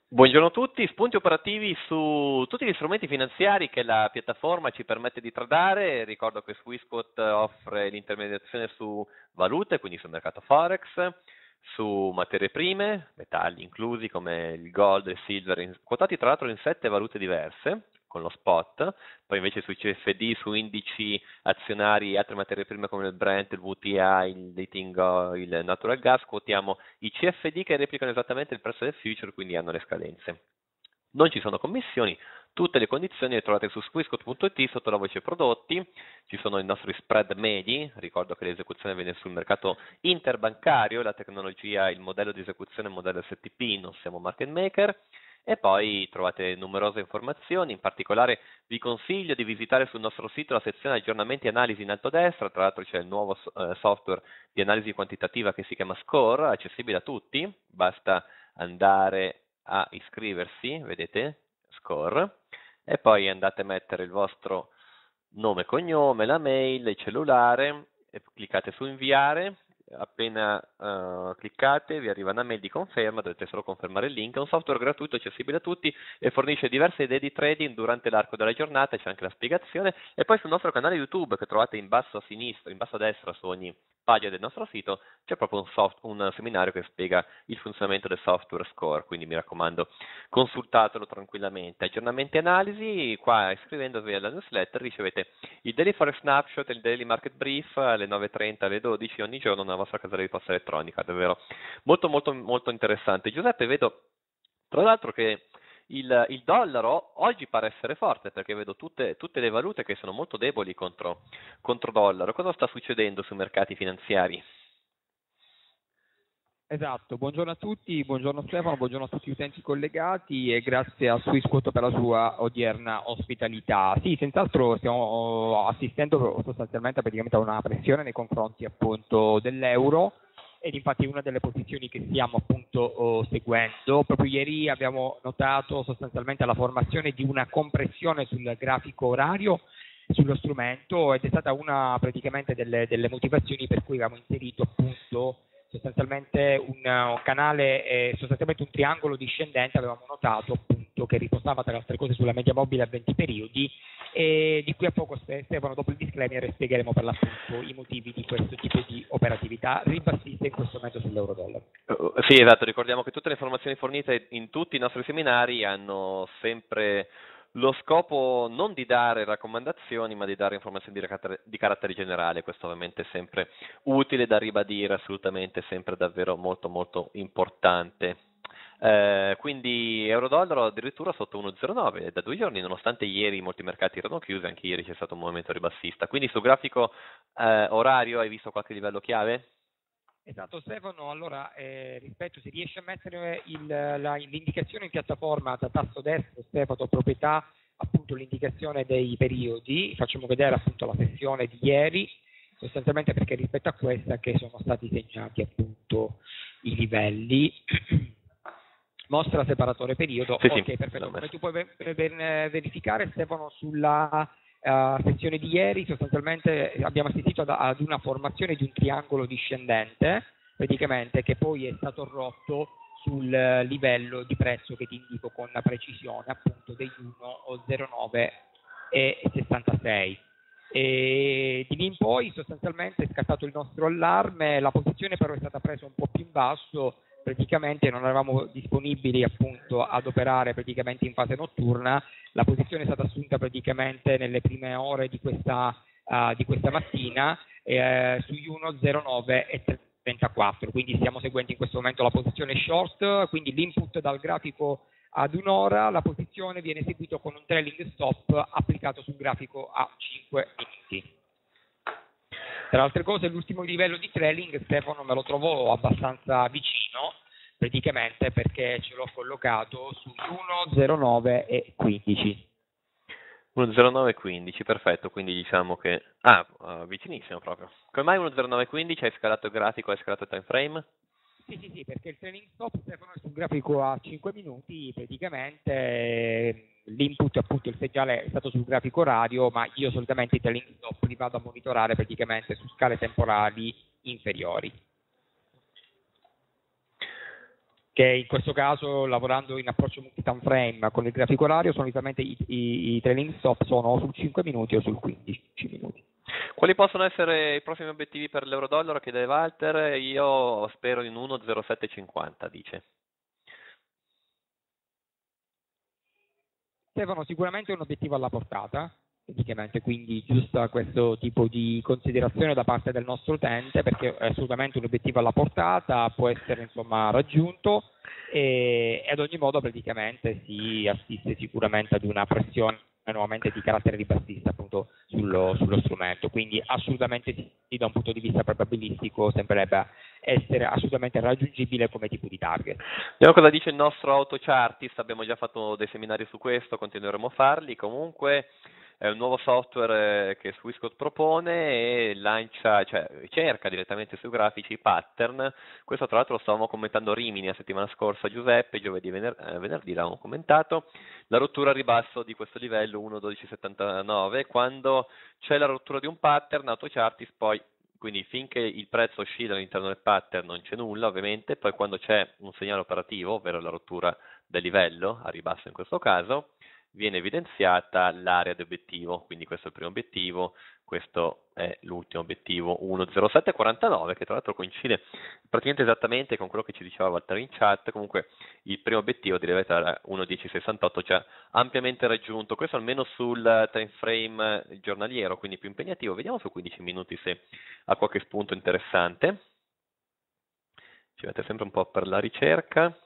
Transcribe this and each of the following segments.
Buongiorno a tutti, spunti operativi su tutti gli strumenti finanziari che la piattaforma ci permette di tradare. Ricordo che Swissquote offre l'intermediazione su valute, quindi sul mercato Forex, su materie prime, metalli inclusi come il gold e il silver, quotati tra l'altro in 7 valute diverse con lo spot, poi invece sui CFD, su indici azionari e altre materie prime come il Brent, il WTI, il dating oil, il natural gas, quotiamo i CFD che replicano esattamente il prezzo del future, quindi hanno le scadenze. Non ci sono commissioni, tutte le condizioni le trovate su squiscot.it sotto la voce prodotti, ci sono i nostri spread medi, ricordo che l'esecuzione viene sul mercato interbancario, la tecnologia, il modello di esecuzione è il modello STP, non siamo market maker, e poi trovate numerose informazioni, in particolare vi consiglio di visitare sul nostro sito la sezione aggiornamenti e analisi in alto a destra, tra l'altro c'è il nuovo software di analisi quantitativa che si chiama Score, accessibile a tutti, basta andare a iscriversi, vedete, Score, e poi andate a mettere il vostro nome e cognome, la mail, il cellulare, e cliccate su inviare. Appena cliccate vi arriva una mail di conferma, dovete solo confermare il link. È un software gratuito accessibile a tutti e fornisce diverse idee di trading durante l'arco della giornata, c'è anche la spiegazione. E poi sul nostro canale YouTube, che trovate in basso a sinistra, in basso a destra su ogni pagina del nostro sito, c'è proprio un seminario che spiega il funzionamento del software Score, quindi mi raccomando, consultatelo tranquillamente. Aggiornamenti e analisi, qua iscrivendovi alla newsletter ricevete il Daily Forex Snapshot e il Daily Market Brief alle 9:30, alle 12 ogni giorno nella vostra casella di posta elettronica, davvero molto molto molto interessante. Giuseppe, vedo tra l'altro che il dollaro oggi pare essere forte perché vedo tutte le valute che sono molto deboli contro dollaro. Cosa sta succedendo sui mercati finanziari? Esatto, buongiorno a tutti, buongiorno Stefano, buongiorno a tutti gli utenti collegati e grazie a Swissquote per la sua odierna ospitalità. Sì, senz'altro stiamo assistendo sostanzialmente praticamente a una pressione nei confronti appunto dell'euro ed infatti una delle posizioni che stiamo appunto seguendo. Proprio ieri abbiamo notato sostanzialmente la formazione di una compressione sul grafico orario sullo strumento ed è stata una praticamente delle motivazioni per cui abbiamo inserito appunto sostanzialmente un canale, sostanzialmente un triangolo discendente, avevamo notato appunto che riposava tra le altre cose sulla media mobile a 20 periodi e di qui a poco Stefano dopo il disclaimer spiegheremo per l'appunto i motivi di questo tipo di operatività ribassista in questo momento sull'euro-dollaro. Sì, esatto, ricordiamo che tutte le informazioni fornite in tutti i nostri seminari hanno sempre lo scopo non di dare raccomandazioni, ma di dare informazioni di carattere generale. Questo ovviamente è sempre utile da ribadire, assolutamente sempre davvero molto molto importante. Quindi euro-dollaro addirittura sotto 1,09 da 2 giorni, nonostante ieri molti mercati erano chiusi, anche ieri c'è stato un movimento ribassista. Quindi sul grafico orario hai visto qualche livello chiave? Esatto Stefano, allora rispetto se riesci a mettere l'indicazione in piattaforma da tasto destro Stefano, proprietà appunto l'indicazione dei periodi, facciamo vedere appunto la sessione di ieri, sostanzialmente perché rispetto a questa che sono stati segnati appunto i livelli. Mostra separatore periodo, Sì, ok, sì, perfetto. Come tu puoi verificare Stefano sulla sessione di ieri sostanzialmente abbiamo assistito ad una formazione di un triangolo discendente praticamente che poi è stato rotto sul livello di prezzo che ti indico con la precisione appunto degli 1,09 e 66 e di lì in poi sostanzialmente è scattato il nostro allarme, la posizione però è stata presa un po' più in basso, praticamente non eravamo disponibili appunto ad operare praticamente in fase notturna, la posizione è stata assunta praticamente nelle prime ore di questa mattina sugli 1,09 e 34, quindi stiamo seguendo in questo momento la posizione short, quindi l'input dal grafico ad un'ora, la posizione viene eseguita con un trailing stop applicato sul grafico a 5 minuti. Tra le altre cose l'ultimo livello di trailing Stefano me lo trovo abbastanza vicino praticamente perché ce l'ho collocato su 1,09 e 15. 1,0915, perfetto, quindi diciamo che... vicinissimo proprio. Come mai 1,0915? Hai scalato il grafico, hai scalato il time frame? Sì, perché il trailing stop Stefano è sul grafico a 5 minuti, praticamente l'input appunto il segnale è stato sul grafico orario, ma io solitamente i trailing stop li vado a monitorare praticamente su scale temporali inferiori. che in questo caso, lavorando in approccio multi-time frame con il grafico orario, solitamente i trailing stop sono o sul 5 minuti o sul 15 minuti. Quali possono essere i prossimi obiettivi per l'euro-dollaro? Chiede Walter. Io spero in 1,0750, dice. Stefano, sicuramente è un obiettivo alla portata, praticamente, quindi giusta questo tipo di considerazione da parte del nostro utente, perché è assolutamente un obiettivo alla portata, può essere insomma raggiunto e ad ogni modo praticamente si assiste sicuramente ad una pressione nuovamente di carattere ribassista appunto sullo strumento, quindi assolutamente sì, da un punto di vista probabilistico sembrerebbe essere assolutamente raggiungibile come tipo di target. Vediamo cosa dice il nostro AutoChartist, abbiamo già fatto dei seminari su questo, continueremo a farli. Comunque è un nuovo software che Swissquote propone e lancia, cioè cerca direttamente sui grafici i pattern. Questo tra l'altro lo stavamo commentando a Rimini la settimana scorsa, Giuseppe, giovedì e venerdì l'avevamo commentato, la rottura a ribasso di questo livello 1.1279, quando c'è la rottura di un pattern, AutoChartist poi, quindi finché il prezzo oscilla all'interno del pattern non c'è nulla ovviamente, poi quando c'è un segnale operativo, ovvero la rottura del livello, a ribasso in questo caso, viene evidenziata l'area di obiettivo, quindi questo è il primo obiettivo, questo è l'ultimo obiettivo 1.0749, che tra l'altro coincide praticamente esattamente con quello che ci diceva Walter in chat. Comunque il primo obiettivo di era 1.1068, già ampiamente raggiunto, questo almeno sul time frame giornaliero, quindi più impegnativo. Vediamo su 15 minuti se ha qualche spunto interessante. Ci mette sempre un po' per la ricerca.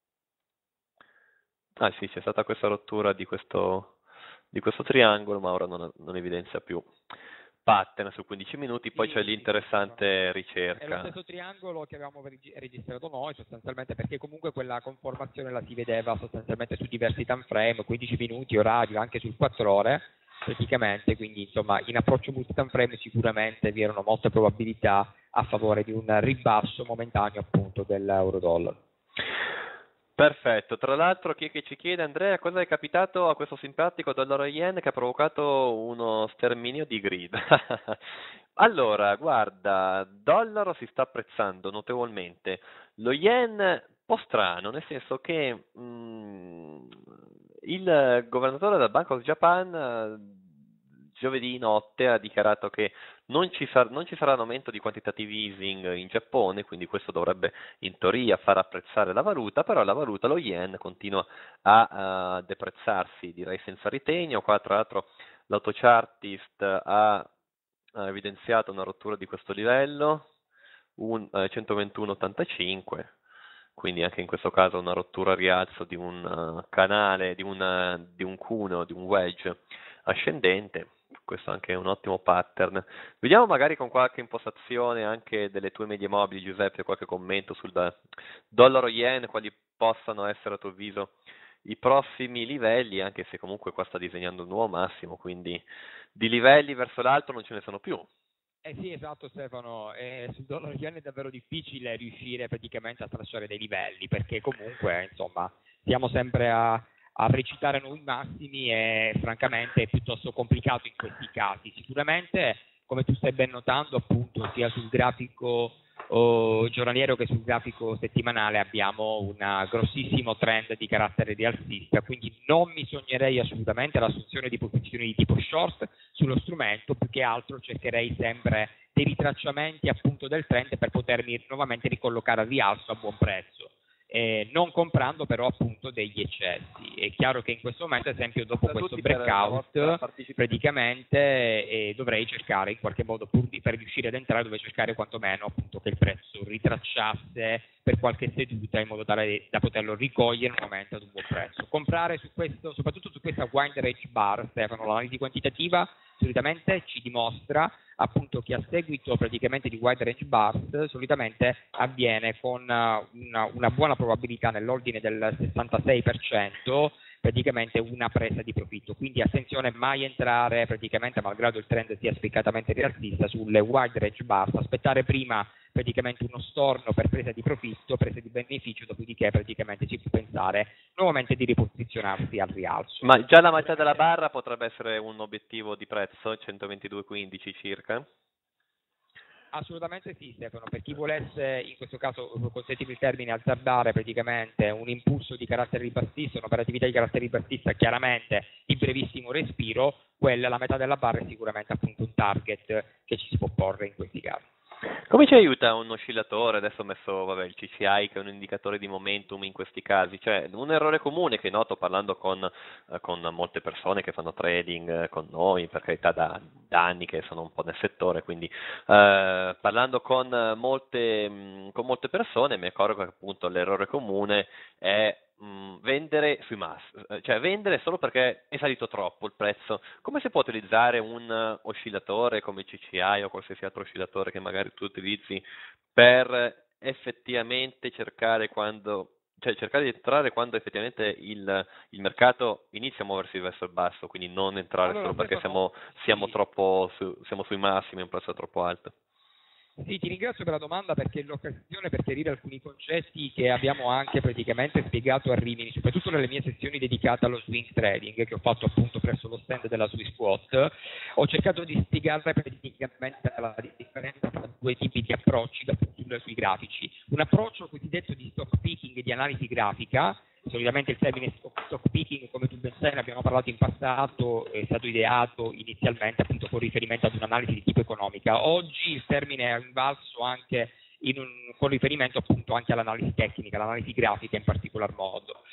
Ah sì, c'è stata questa rottura di questo triangolo, ma ora non evidenzia più pattern su 15 minuti, poi c'è l'interessante ricerca. È lo stesso triangolo che avevamo registrato noi sostanzialmente, perché comunque quella conformazione la si vedeva sostanzialmente su diversi time frame, 15 minuti, orario, anche sul 4 ore praticamente, quindi insomma in approccio multi-time frame sicuramente vi erano molte probabilità a favore di un ribasso momentaneo appunto dell'euro-dollaro. Perfetto, tra l'altro chi è che ci chiede, Andrea, cosa è capitato a questo simpatico dollaro yen che ha provocato uno sterminio di grid? Allora, guarda, dollaro si sta apprezzando notevolmente, lo yen un po' strano, nel senso che il governatore del Bank of Japan giovedì notte ha dichiarato che non ci sarà un aumento di quantitative easing in Giappone, quindi questo dovrebbe in teoria far apprezzare la valuta, però la valuta, lo yen, continua a deprezzarsi, direi senza ritegno. Qua tra l'altro l'AutoChartist ha evidenziato una rottura di questo livello, 121,85, quindi anche in questo caso una rottura a rialzo di un canale, di un cuneo, di un wedge ascendente. Questo anche è un ottimo pattern. Vediamo magari con qualche impostazione anche delle tue medie mobili, Giuseppe, qualche commento sul dollaro yen, quali possano essere a tuo avviso i prossimi livelli, anche se comunque qua sta disegnando un nuovo massimo, quindi di livelli verso l'alto non ce ne sono più. Sì, esatto Stefano, sul dollaro yen è davvero difficile riuscire praticamente a tracciare dei livelli, perché comunque insomma siamo sempre a recitare nuovi massimi e francamente è piuttosto complicato in questi casi. Sicuramente, come tu stai ben notando, appunto, sia sul grafico giornaliero che sul grafico settimanale abbiamo un grossissimo trend di carattere rialzista, quindi non mi sognerei assolutamente l'assunzione di posizioni di tipo short sullo strumento, più che altro cercherei sempre dei ritracciamenti appunto del trend per potermi nuovamente ricollocare al rialzo a buon prezzo. Non comprando però appunto degli eccessi. È chiaro che in questo momento, ad esempio, dopo questo breakout, praticamente dovrei cercare in qualche modo, per riuscire ad entrare, dovrei cercare quantomeno appunto che il prezzo ritracciasse per qualche seduta in modo tale da poterlo ricogliere nuovamente ad un buon prezzo. Comprare su questo, soprattutto su questa wind range bar, Stefano, l'analisi quantitativa solitamente ci dimostra appunto che a seguito praticamente di wide range bars solitamente avviene con una buona probabilità nell'ordine del 66% praticamente una presa di profitto, quindi attenzione, mai entrare praticamente, malgrado il trend sia spiccatamente rialzista, sulle wide range bars, aspettare prima praticamente uno storno per presa di profitto, presa di beneficio, dopodiché praticamente si può pensare nuovamente di riposizionarsi al rialzo. Ma già la metà della barra potrebbe essere un obiettivo di prezzo, 122,15 circa? Assolutamente sì, Stefano, per chi volesse, in questo caso consentimi il termine, azzardare praticamente un impulso di carattere ribassista, un'operatività di carattere ribassista chiaramente di brevissimo respiro, quella, la metà della barra, è sicuramente appunto un target che ci si può porre in questi casi. Come ci aiuta un oscillatore? Adesso ho messo il CCI, che è un indicatore di momentum in questi casi. Cioè, un errore comune che noto parlando con molte persone che fanno trading con noi, per carità da anni che sono un po' nel settore, quindi parlando con molte persone mi accorgo che appunto l'errore comune è vendere sui cioè vendere solo perché è salito troppo il prezzo. Come si può utilizzare un oscillatore come il CCI o qualsiasi altro oscillatore che magari tu utilizzi per effettivamente cercare di entrare quando effettivamente il mercato inizia a muoversi verso il basso, quindi non entrare Allora, solo perché Stefano, siamo sì. siamo sui massimi, un prezzo troppo alto. Sì, ti ringrazio per la domanda, perché è l'occasione per chiarire alcuni concetti che abbiamo anche praticamente spiegato a Rimini, soprattutto nelle mie sessioni dedicate allo swing trading che ho fatto appunto presso lo stand della Swissquote. Ho cercato di spiegare praticamente la differenza tra due tipi di approcci da possibile sui grafici. Un approccio cosiddetto di stock picking e di analisi grafica. Solitamente il termine stock picking, come tu ben sai, ne abbiamo parlato in passato, è stato ideato inizialmente appunto con riferimento ad un'analisi di tipo economica. Oggi il termine è invalso anche con riferimento appunto anche all'analisi tecnica, all'analisi grafica in particolar modo.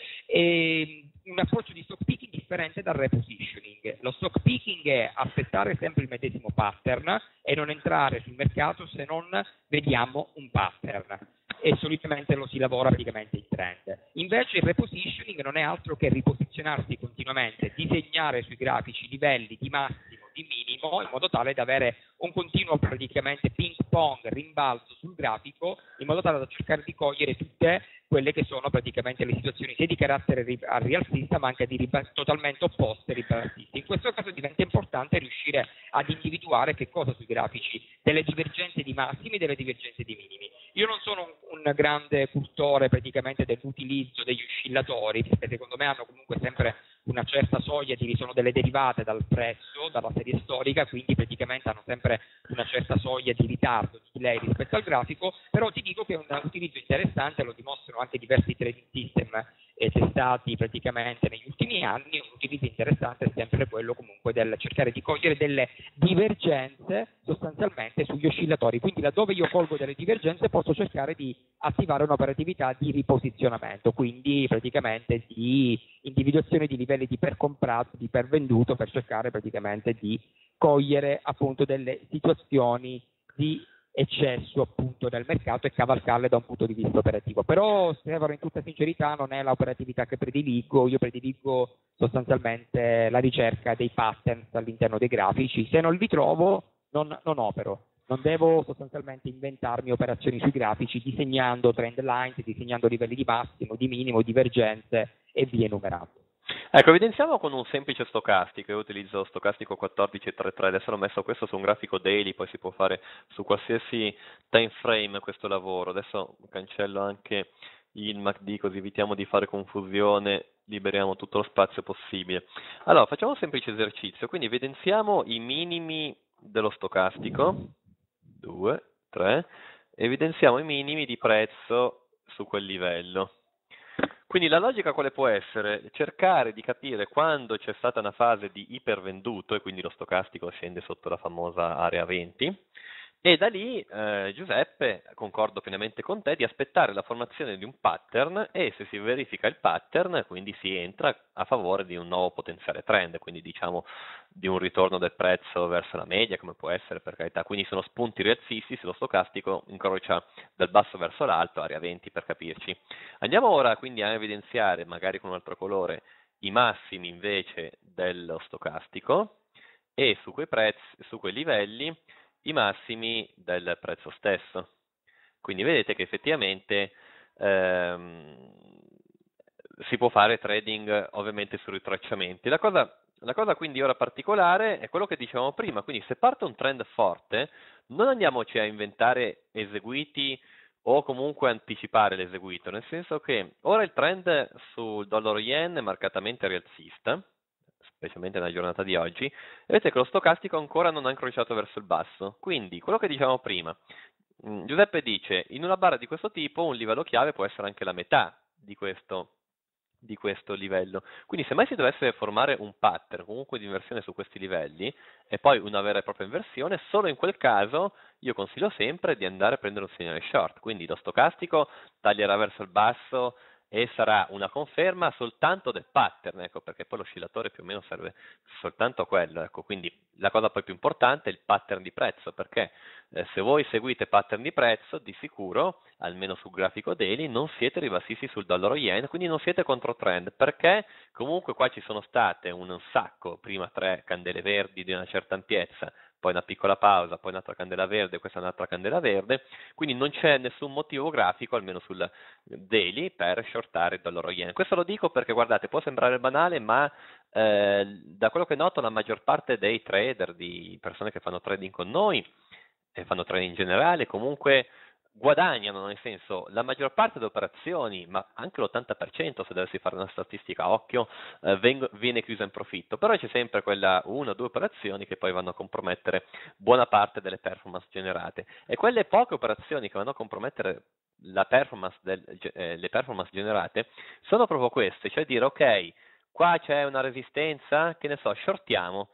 Un approccio di stock picking differente dal repositioning. Lo stock picking è aspettare sempre il medesimo pattern e non entrare sul mercato se non vediamo un pattern, e solitamente lo si lavora praticamente in trend. Invece il repositioning non è altro che riposizionarsi continuamente, disegnare sui grafici livelli di massimo, di minimo, in modo tale da avere un continuo praticamente ping pong, rimbalzo sul grafico, in modo tale da cercare di cogliere tutte quelle che sono praticamente le situazioni sia di carattere rialzista ma anche totalmente opposte ribassiste. In questo caso diventa importante riuscire ad individuare che cosa sui grafici, delle divergenze di massimi e delle divergenze di minimi. Io non sono un grande cultore praticamente dell'utilizzo degli oscillatori, perché secondo me hanno comunque sempre una certa soglia sono delle derivate dal prezzo, dalla serie storica, quindi praticamente hanno sempre una certa soglia di ritardo, di delay rispetto al grafico, però ti dico che è un utilizzo interessante, lo dimostrano anche diversi trading system testati praticamente negli ultimi anni. Un utilizzo interessante è sempre quello comunque del cercare di cogliere delle divergenze sostanzialmente sugli oscillatori, quindi laddove io colgo delle divergenze posso cercare di attivare un'operatività di riposizionamento, quindi praticamente di individuazione di livelli di per comprato, di per venduto, per cercare praticamente di cogliere appunto delle situazioni di eccesso appunto nel mercato e cavalcarle da un punto di vista operativo. Però, Stefano, in tutta sincerità non è l'operatività che prediligo, io prediligo sostanzialmente la ricerca dei patterns all'interno dei grafici. Se non li trovo non opero, non devo sostanzialmente inventarmi operazioni sui grafici disegnando trend lines, disegnando livelli di massimo, di minimo, divergenze e via enumerando. Ecco, evidenziamo con un semplice stocastico. Io utilizzo stocastico 14.3.3, adesso l'ho messo questo su un grafico daily, poi si può fare su qualsiasi time frame questo lavoro. Adesso cancello anche il MACD così evitiamo di fare confusione, liberiamo tutto lo spazio possibile. Allora, facciamo un semplice esercizio, quindi evidenziamo i minimi dello stocastico, 2, 3, evidenziamo i minimi di prezzo su quel livello. Quindi la logica quale può essere? Cercare di capire quando c'è stata una fase di ipervenduto e quindi lo stocastico scende sotto la famosa area 20, e da lì, Giuseppe, concordo pienamente con te, di aspettare la formazione di un pattern, e se si verifica il pattern, quindi si entra a favore di un nuovo potenziale trend, quindi diciamo di un ritorno del prezzo verso la media, come può essere, per carità. Quindi sono spunti rialzisti se lo stocastico incrocia dal basso verso l'alto, area 20 per capirci. Andiamo ora quindi a evidenziare, magari con un altro colore, i massimi invece dello stocastico, e su quei livelli i massimi del prezzo stesso. Quindi vedete che effettivamente si può fare trading ovviamente su ritracciamenti. La cosa quindi ora particolare è quello che dicevamo prima, quindi se parte un trend forte non andiamoci a inventare eseguiti o comunque anticipare l'eseguito, nel senso che ora il trend sul dollaro yen è marcatamente rialzista, specialmente nella giornata di oggi, vedete che lo stocastico ancora non ha incrociato verso il basso. Quindi, quello che dicevamo prima, Giuseppe dice, in una barra di questo tipo un livello chiave può essere anche la metà di questo livello. Quindi se mai si dovesse formare un pattern comunque di inversione su questi livelli e poi una vera e propria inversione, solo in quel caso io consiglio sempre di andare a prendere un segnale short, quindi lo stocastico taglierà verso il basso e sarà una conferma soltanto del pattern, ecco, perché poi l'oscillatore più o meno serve soltanto a quello, ecco, quindi la cosa poi più importante è il pattern di prezzo, perché se voi seguite pattern di prezzo, di sicuro, almeno sul grafico daily, non siete ribassisti sul dollaro yen, quindi non siete contro trend, perché comunque qua ci sono state un sacco, prima 3 candele verdi di una certa ampiezza, poi una piccola pausa, poi un'altra candela verde, questa è un'altra candela verde, quindi non c'è nessun motivo grafico, almeno sul daily, per shortare il dollaro yen. Questo lo dico perché, guardate, può sembrare banale, ma da quello che noto la maggior parte dei trader, di persone che fanno trading con noi, e fanno trading in generale, comunque guadagnano, nel senso, la maggior parte delle operazioni, ma anche l'80% se dovessi fare una statistica a occhio, viene chiusa in profitto, però c'è sempre quella 1 o 2 operazioni che poi vanno a compromettere buona parte delle performance generate, e quelle poche operazioni che vanno a compromettere le performance generate sono proprio queste, cioè dire ok, qua c'è una resistenza, che ne so, shortiamo,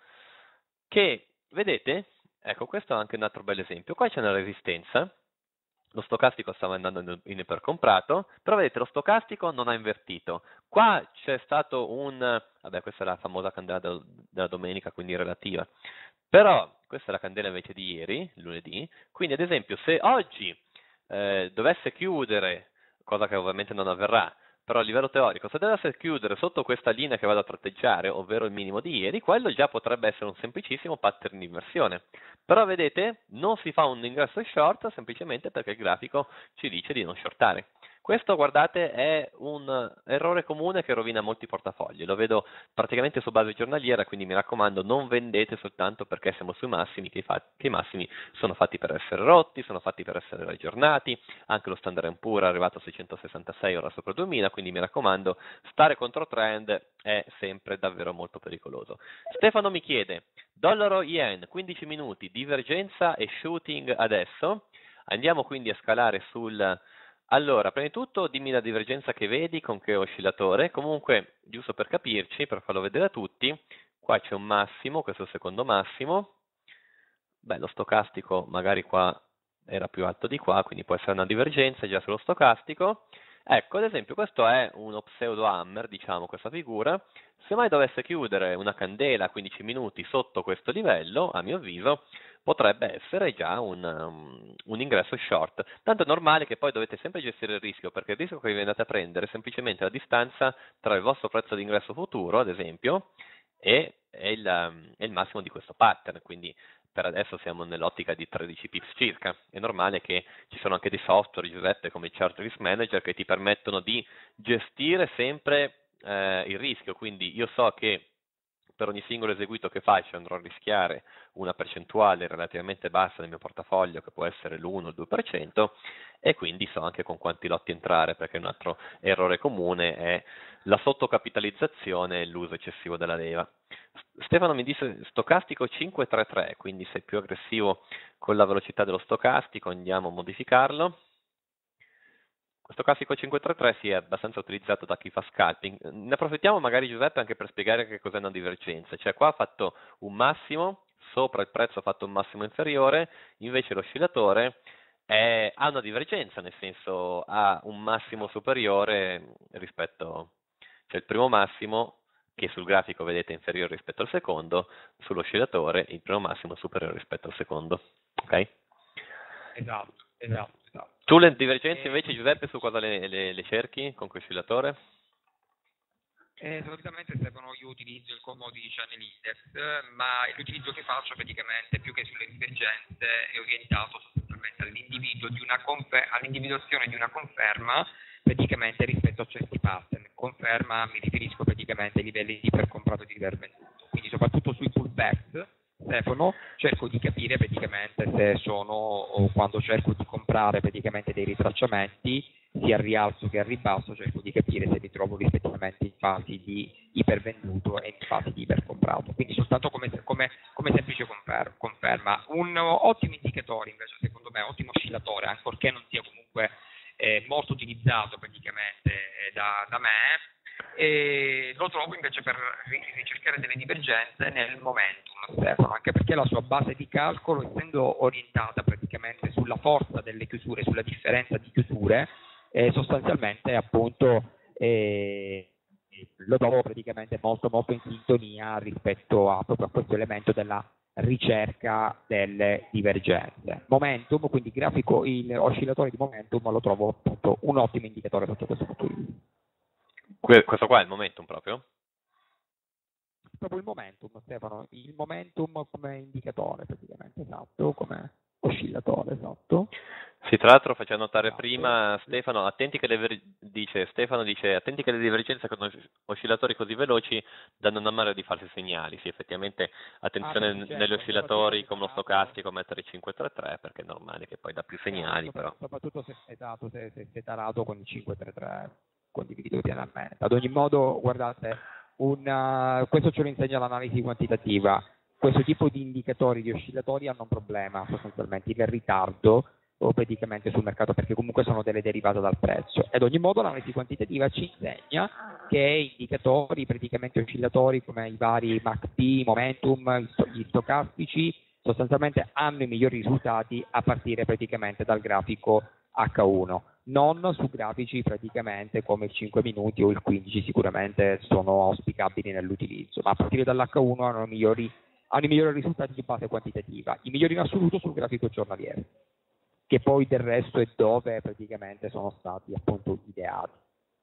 che vedete, ecco questo è anche un altro bel esempio, qua c'è una resistenza, lo stocastico stava andando in ipercomprato, però vedete lo stocastico non ha invertito. Qua c'è stato vabbè, questa è la famosa candela della domenica, quindi relativa, però questa è la candela invece di ieri, lunedì, quindi ad esempio se oggi dovesse chiudere, cosa che ovviamente non avverrà, però a livello teorico, se dovesse chiudere sotto questa linea che vado a tratteggiare, ovvero il minimo di ieri, quello già potrebbe essere un semplicissimo pattern di inversione. Però vedete, non si fa un ingresso short semplicemente perché il grafico ci dice di non shortare. Questo, guardate, è un errore comune che rovina molti portafogli. Lo vedo praticamente su base giornaliera, quindi mi raccomando, non vendete soltanto perché siamo sui massimi, che i massimi sono fatti per essere rotti, sono fatti per essere aggiornati. Anche lo Standard & Poor's è arrivato a 666, ora sopra 2000, quindi mi raccomando, stare contro trend è sempre davvero molto pericoloso. Stefano mi chiede, dollaro yen, 15 minuti, divergenza e shooting adesso. Andiamo quindi a scalare Allora, prima di tutto dimmi la divergenza che vedi, con che oscillatore. Comunque, giusto per capirci, per farlo vedere a tutti, qua c'è un massimo, questo è il secondo massimo. Beh, lo stocastico magari qua era più alto di qua, quindi può essere una divergenza già sullo stocastico. Ecco, ad esempio, questo è uno pseudo hammer, diciamo, questa figura. Se mai dovesse chiudere una candela a 15 minuti sotto questo livello, a mio avviso, potrebbe essere già un ingresso short. Tanto è normale che poi dovete sempre gestire il rischio, perché il rischio che vi andate a prendere è semplicemente la distanza tra il vostro prezzo di ingresso futuro, ad esempio, e il massimo di questo pattern. Quindi per adesso siamo nell'ottica di 13 pips circa. È normale che ci sono anche dei software, Giuseppe, come il Chart Risk Manager, che ti permettono di gestire sempre il rischio. Quindi io so che per ogni singolo eseguito che faccio andrò a rischiare una percentuale relativamente bassa del mio portafoglio, che può essere l'1 o il 2%, e quindi so anche con quanti lotti entrare, perché un altro errore comune è la sottocapitalizzazione e l'uso eccessivo della leva. Stefano mi dice stocastico 533, quindi sei più aggressivo con la velocità dello stocastico, andiamo a modificarlo. Questo classico 533 sì, è abbastanza utilizzato da chi fa scalping. Ne approfittiamo magari, Giuseppe, anche per spiegare che cos'è una divergenza. Cioè qua ha fatto un massimo, sopra il prezzo ha fatto un massimo inferiore, invece l'oscillatore ha una divergenza, nel senso ha un massimo superiore rispetto, cioè il primo massimo, che sul grafico vedete è inferiore rispetto al secondo, sull'oscillatore il primo massimo è superiore rispetto al secondo. Ok? Esatto. Tu le divergenze invece, Giuseppe, su cosa le cerchi con che oscillatore? Solitamente Stefano io utilizzo il Commodity Channel Index, ma l'utilizzo che faccio praticamente più che sulle divergenze è orientato sostanzialmente all'individuazione di una conferma praticamente rispetto a certi pattern. Conferma mi riferisco praticamente ai livelli di ipercomprato di ipervenduto, quindi soprattutto sui pullbacks Stefano cerco di capire praticamente se sono, o quando cerco di comprare praticamente dei ritracciamenti, sia a rialzo che a ribasso, cerco di capire se mi trovo rispettivamente in fasi di ipervenduto e in fasi di ipercomprato. Quindi soltanto come semplice conferma. Un ottimo indicatore invece, secondo me, ottimo oscillatore, ancorché non sia comunque molto utilizzato praticamente da me, e lo trovo invece per ricercare delle divergenze nel momentum, Stefano, anche perché la sua base di calcolo, essendo orientata praticamente sulla forza delle chiusure, sulla differenza di chiusure, sostanzialmente appunto lo trovo praticamente molto molto in sintonia rispetto proprio a questo elemento della ricerca delle divergenze. Momentum, quindi grafico, il oscillatore di momentum, lo trovo appunto un ottimo indicatore sotto questo punto di vista. Questo qua è il momentum proprio? Proprio il momentum, Stefano, il momentum come indicatore praticamente, esatto, come oscillatore, esatto. Sì, tra l'altro faceva notare prima Stefano, attenti che Stefano dice attenti che le divergenze con oscillatori così veloci danno una marea di falsi segnali. Sì, effettivamente attenzione negli oscillatori come lo stocastico mettere 533 perché è normale che poi dà più segnali, però. Soprattutto se sei tarato con il 533, condivido pienamente. Ad ogni modo, guardate, questo ce lo insegna l'analisi quantitativa. Questo tipo di indicatori di oscillatori hanno un problema sostanzialmente, il ritardo o praticamente sul mercato, perché comunque sono delle derivate dal prezzo. Ad ogni modo l'analisi quantitativa ci insegna che indicatori praticamente oscillatori come i vari MACD, Momentum, gli stocastici sostanzialmente hanno i migliori risultati a partire praticamente dal grafico H1, non su grafici praticamente come il 5 minuti o il 15 sicuramente sono auspicabili nell'utilizzo, ma a partire dall'H1 hanno i migliori risultati di base quantitativa, i migliori in assoluto sul grafico giornaliero, che poi del resto è dove praticamente sono stati appunto ideati.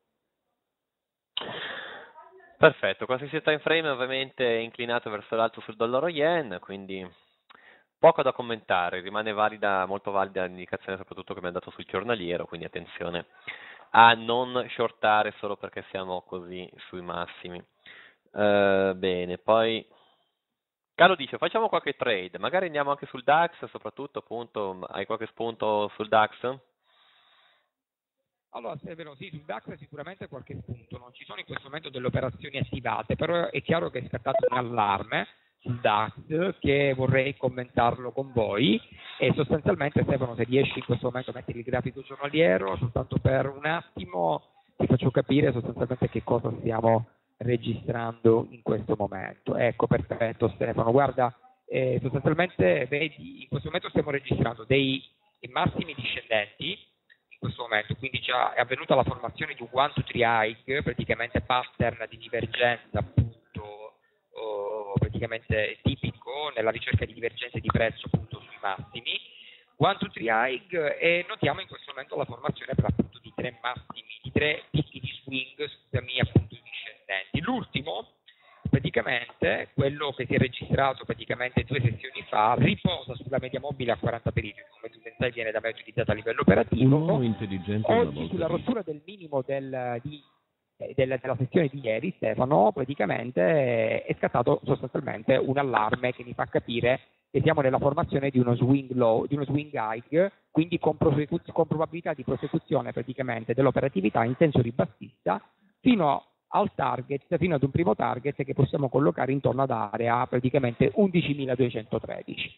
Perfetto, qualsiasi time frame ovviamente è inclinato verso l'alto sul dollaro yen, quindi poco da commentare, rimane molto valida l'indicazione soprattutto che mi ha dato sul giornaliero, quindi attenzione a non shortare solo perché siamo così sui massimi. Bene, poi Carlo dice facciamo qualche trade, magari andiamo anche sul DAX, soprattutto appunto, hai qualche spunto sul DAX? Allora, sì, sul DAX sicuramente qualche spunto, non ci sono in questo momento delle operazioni attivate, però è chiaro che è scattato un allarme sul DAX che vorrei commentarlo con voi e sostanzialmente, Stefano, se riesci in questo momento a mettere il grafico giornaliero, soltanto per un attimo ti faccio capire sostanzialmente che cosa stiamo registrando in questo momento. Ecco, perfetto Stefano, guarda, sostanzialmente vedi, in questo momento stiamo registrando dei massimi discendenti in questo momento, quindi già è avvenuta la formazione di un 1-2-3 hike, praticamente pattern di divergenza appunto praticamente tipico nella ricerca di divergenze di prezzo appunto sui massimi, 1-2-3 hike, e notiamo in questo momento la formazione per appunto di tre massimi, di tre picchi di swing, scusami, appunto discendenti. L'ultimo, praticamente, quello che si è registrato praticamente 2 sessioni fa, riposa sulla media mobile a 40 periodi, come tu ben sai viene da me utilizzata a livello operativo. Oggi sulla rottura del minimo della sessione di ieri, Stefano, praticamente è scattato sostanzialmente un allarme che mi fa capire che siamo nella formazione di uno swing low, di uno swing high, quindi con probabilità di prosecuzione praticamente dell'operatività in senso ribassista fino al target, fino ad un primo target che possiamo collocare intorno ad area praticamente 11.213.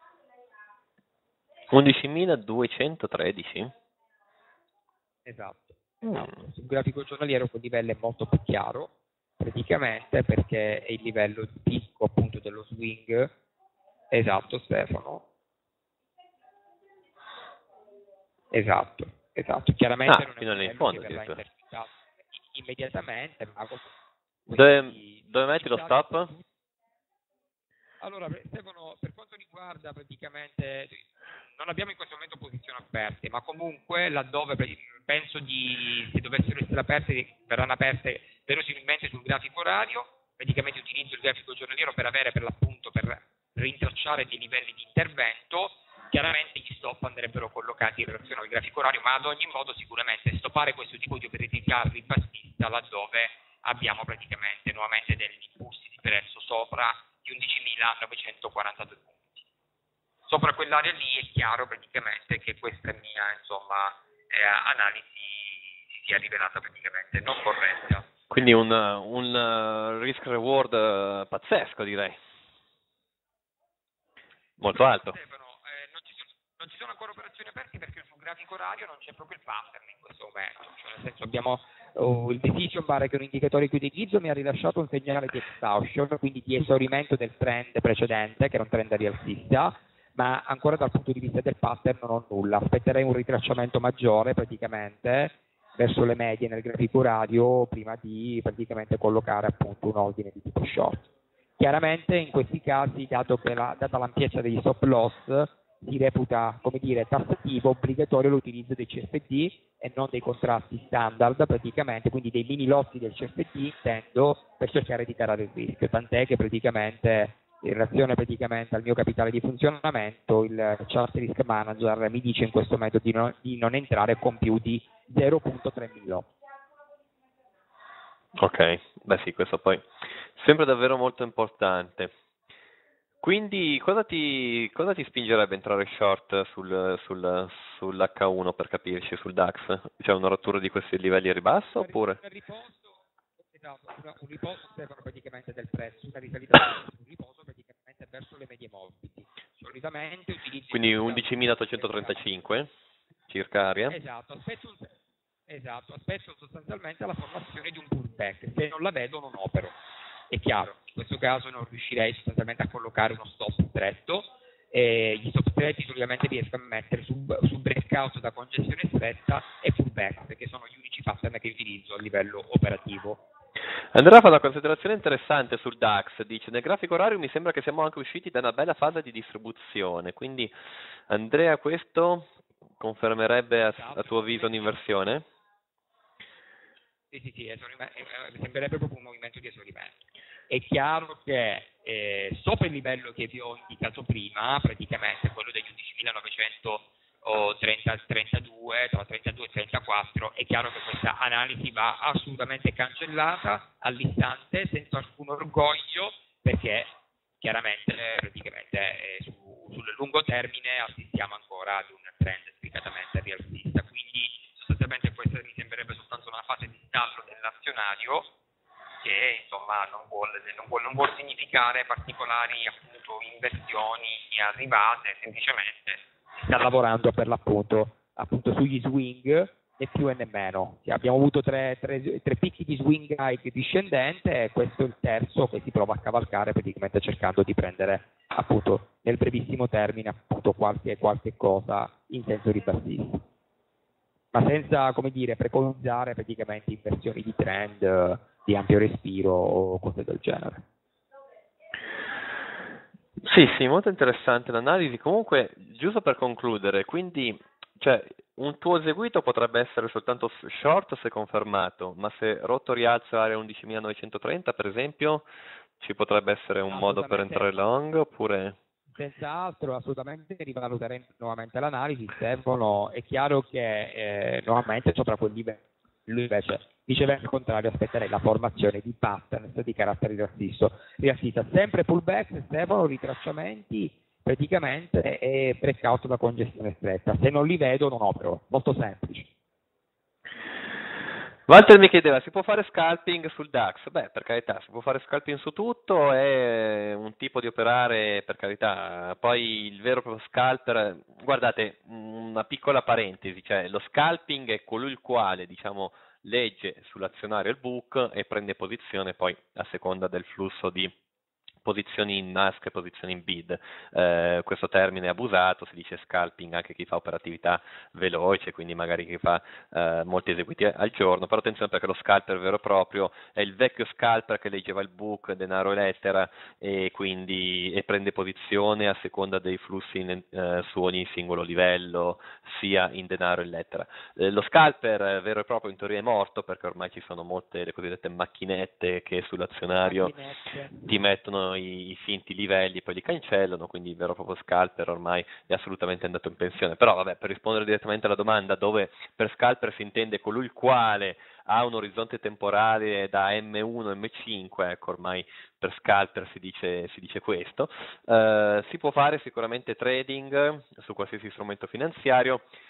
11.213? Esatto. Sul grafico giornaliero quel livello è molto più chiaro, praticamente perché è il livello di picco appunto dello swing. Esatto, Stefano. Esatto. Chiaramente non è un livello che verrà intercettato immediatamente, ma dove metti lo stop? Allora, Stefano, per quanto riguarda praticamente, non abbiamo in questo momento posizioni aperte, ma comunque laddove penso se dovessero essere aperte, verranno aperte verosimilmente sul grafico orario, praticamente utilizzo il grafico giornaliero per avere per l'appunto, per rintracciare dei livelli di intervento. Chiaramente gli stop andrebbero collocati in relazione al grafico orario, ma ad ogni modo sicuramente stoppare questo tipo di operatività ribassista laddove abbiamo praticamente nuovamente degli impulsi di prezzo sopra di 11.942 punti. Sopra quell'area lì è chiaro praticamente che questa è mia analisi sia rivelata praticamente non corretta. Quindi un risk reward pazzesco, direi. Molto alto. Stefano, non ci sono ancora operazioni aperte perché sul grafico orario non c'è proprio il pattern in questo momento, cioè nel senso abbiamo il decision bar, che è un indicatore che utilizzo, mi ha rilasciato un segnale di exhaustion, quindi di esaurimento del trend precedente, che era un trend rialzista, ma ancora dal punto di vista del pattern non ho nulla. Aspetterei un ritracciamento maggiore praticamente verso le medie nel grafico orario prima di praticamente collocare appunto un ordine di tipo short. Chiaramente in questi casi, data l'ampiezza degli stop loss, si reputa, come dire, tassativo, obbligatorio l'utilizzo dei CFD e non dei contratti standard praticamente, quindi dei mini lotti del CFD intendo, per cercare di tarare il rischio, tant'è che praticamente in relazione praticamente al mio capitale di funzionamento il chart risk manager mi dice in questo metodo di non entrare con più di 0.3 mil lotti. Ok, beh sì, questo poi sembra davvero molto importante. Quindi cosa ti spingerebbe a entrare short sull'H1 per capirci, sul DAX? C'è una rottura di questi livelli a ribasso oppure? Un riposo servono praticamente del prezzo, una risalita un riposo praticamente verso le medie mobili. Solitamente utilizzo... Quindi 11.835 circa area? Esatto, aspetto sostanzialmente la formazione di un pullback, se non la vedo non opero. È chiaro, in questo caso non riuscirei sostanzialmente a collocare uno stop stretto, gli stop stretti solitamente riesco a mettere su breakout da congestione stretta e pullback, perché sono gli unici pattern che utilizzo a livello operativo. Andrea fa una considerazione interessante sul DAX, dice nel grafico orario mi sembra che siamo anche usciti da una bella fase di distribuzione, quindi Andrea questo confermerebbe a tuo avviso un'inversione? Sì, mi sembrerebbe proprio un movimento di esaurimento. È chiaro che sopra il livello che vi ho indicato prima, praticamente quello degli 11.932, tra 32 e 34, è chiaro che questa analisi va assolutamente cancellata all'istante, senza alcun orgoglio, perché chiaramente praticamente sul lungo termine assistiamo ancora ad un trend spiccatamente rialzista, quindi sostanzialmente questa mi sembrerebbe soltanto una fase di stallo dell'azionario che insomma non vuol significare particolari appunto inversioni arrivate, semplicemente si sta lavorando per l'appunto appunto sugli swing né più e né meno. Abbiamo avuto tre picchi di swing high discendente e questo è il terzo che si prova a cavalcare praticamente cercando di prendere appunto nel brevissimo termine appunto qualche cosa in senso ribassista, ma senza, come dire, preconizzare praticamente inversioni di trend di ampio respiro o cose del genere. Sì, molto interessante l'analisi. Comunque, giusto per concludere, quindi, cioè, un tuo eseguito potrebbe essere soltanto short se confermato, ma se rotto rialzo area 11.930, per esempio, ci potrebbe essere un modo per entrare long, oppure... Senz'altro, assolutamente rivaluterei nuovamente l'analisi, servono, è chiaro che nuovamente sopra quel livello, lui invece viceversa al contrario aspetterei la formazione di pattern di carattere rialzista, sempre pullback, servono ritracciamenti praticamente e breakout da congestione stretta, se non li vedo non opero, molto semplice. Walter mi chiedeva, si può fare scalping sul DAX? Beh, per carità, si può fare scalping su tutto, è un tipo di operare, per carità. Poi il vero proprio scalper, guardate, una piccola parentesi, cioè lo scalping è colui il quale, diciamo, legge sull'azionario il book e prende posizione poi a seconda del flusso di posizioni in ask e posizioni in bid. Questo termine è abusato, si dice scalping anche chi fa operatività veloce, quindi magari chi fa molti eseguiti al giorno, però attenzione perché lo scalper vero e proprio è il vecchio scalper che leggeva il book, denaro e lettera e quindi prende posizione a seconda dei flussi su ogni singolo livello, sia in denaro e lettera. Lo scalper vero e proprio in teoria è morto perché ormai ci sono molte le cosiddette macchinette che sull'azionario ti mettono i finti livelli, poi li cancellano, quindi il vero e proprio scalper ormai è assolutamente andato in pensione. Però vabbè, per rispondere direttamente alla domanda, dove per scalper si intende colui il quale ha un orizzonte temporale da M1 a M5, ecco ormai per scalper si dice questo, si può fare sicuramente trading su qualsiasi strumento finanziario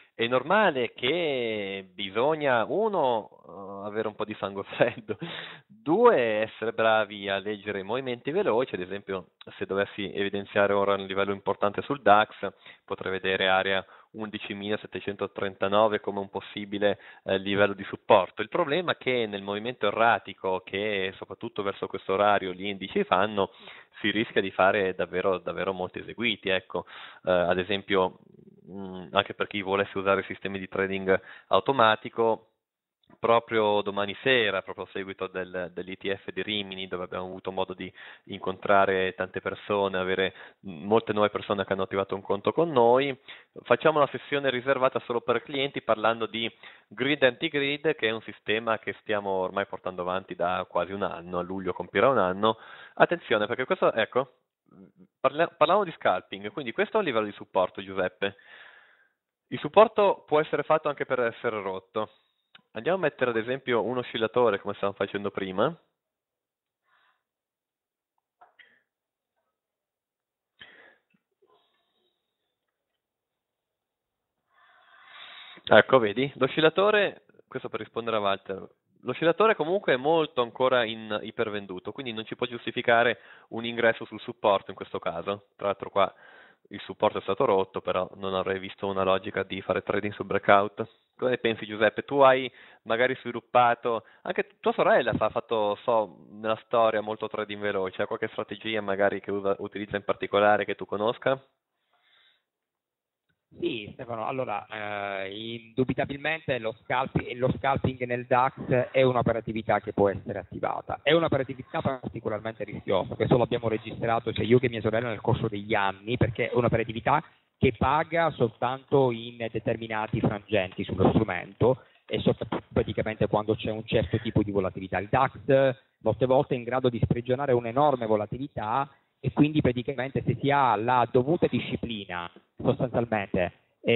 è normale che bisogna, uno, avere un po' di sangue freddo, due, essere bravi a leggere i movimenti veloci. Ad esempio, se dovessi evidenziare ora un livello importante sul DAX, potrei vedere area 11.739 come un possibile livello di supporto. Il problema è che nel movimento erratico che soprattutto verso questo orario gli indici fanno, si rischia di fare davvero, davvero molti eseguiti. Ecco, ad esempio, anche per chi volesse usare sistemi di trading automatico, proprio domani sera, proprio a seguito dell'ETF di Rimini, dove abbiamo avuto modo di incontrare tante persone, avere molte nuove persone che hanno attivato un conto con noi, facciamo una sessione riservata solo per clienti parlando di grid anti-grid, che è un sistema che stiamo ormai portando avanti da quasi un anno, a luglio compirà un anno. Attenzione, perché questo, ecco, parliamo di scalping, quindi questo è un livello di supporto, Giuseppe. Il supporto può essere fatto anche per essere rotto. Andiamo a mettere ad esempio un oscillatore come stavamo facendo prima. Ecco, vedi, l'oscillatore, questo per rispondere a Walter, l'oscillatore comunque è molto ancora in ipervenduto, quindi non ci può giustificare un ingresso sul supporto in questo caso. Tra l'altro qua il supporto è stato rotto, però non avrei visto una logica di fare trading sul breakout. Cosa ne pensi, Giuseppe? Tu hai magari sviluppato, anche tua sorella ha fatto, so, nella storia molto trading veloce, ha qualche strategia magari che utilizza in particolare che tu conosca? Sì, Stefano, allora, indubitabilmente lo scalping nel DAX è un'operatività che può essere attivata, è un'operatività particolarmente rischiosa, questo l'abbiamo registrato sia io che mia sorella nel corso degli anni, perché è un'operatività che paga soltanto in determinati frangenti sullo strumento e soprattutto praticamente quando c'è un certo tipo di volatilità. Il DAX molte volte è in grado di sprigionare un'enorme volatilità e quindi praticamente se si ha la dovuta disciplina sostanzialmente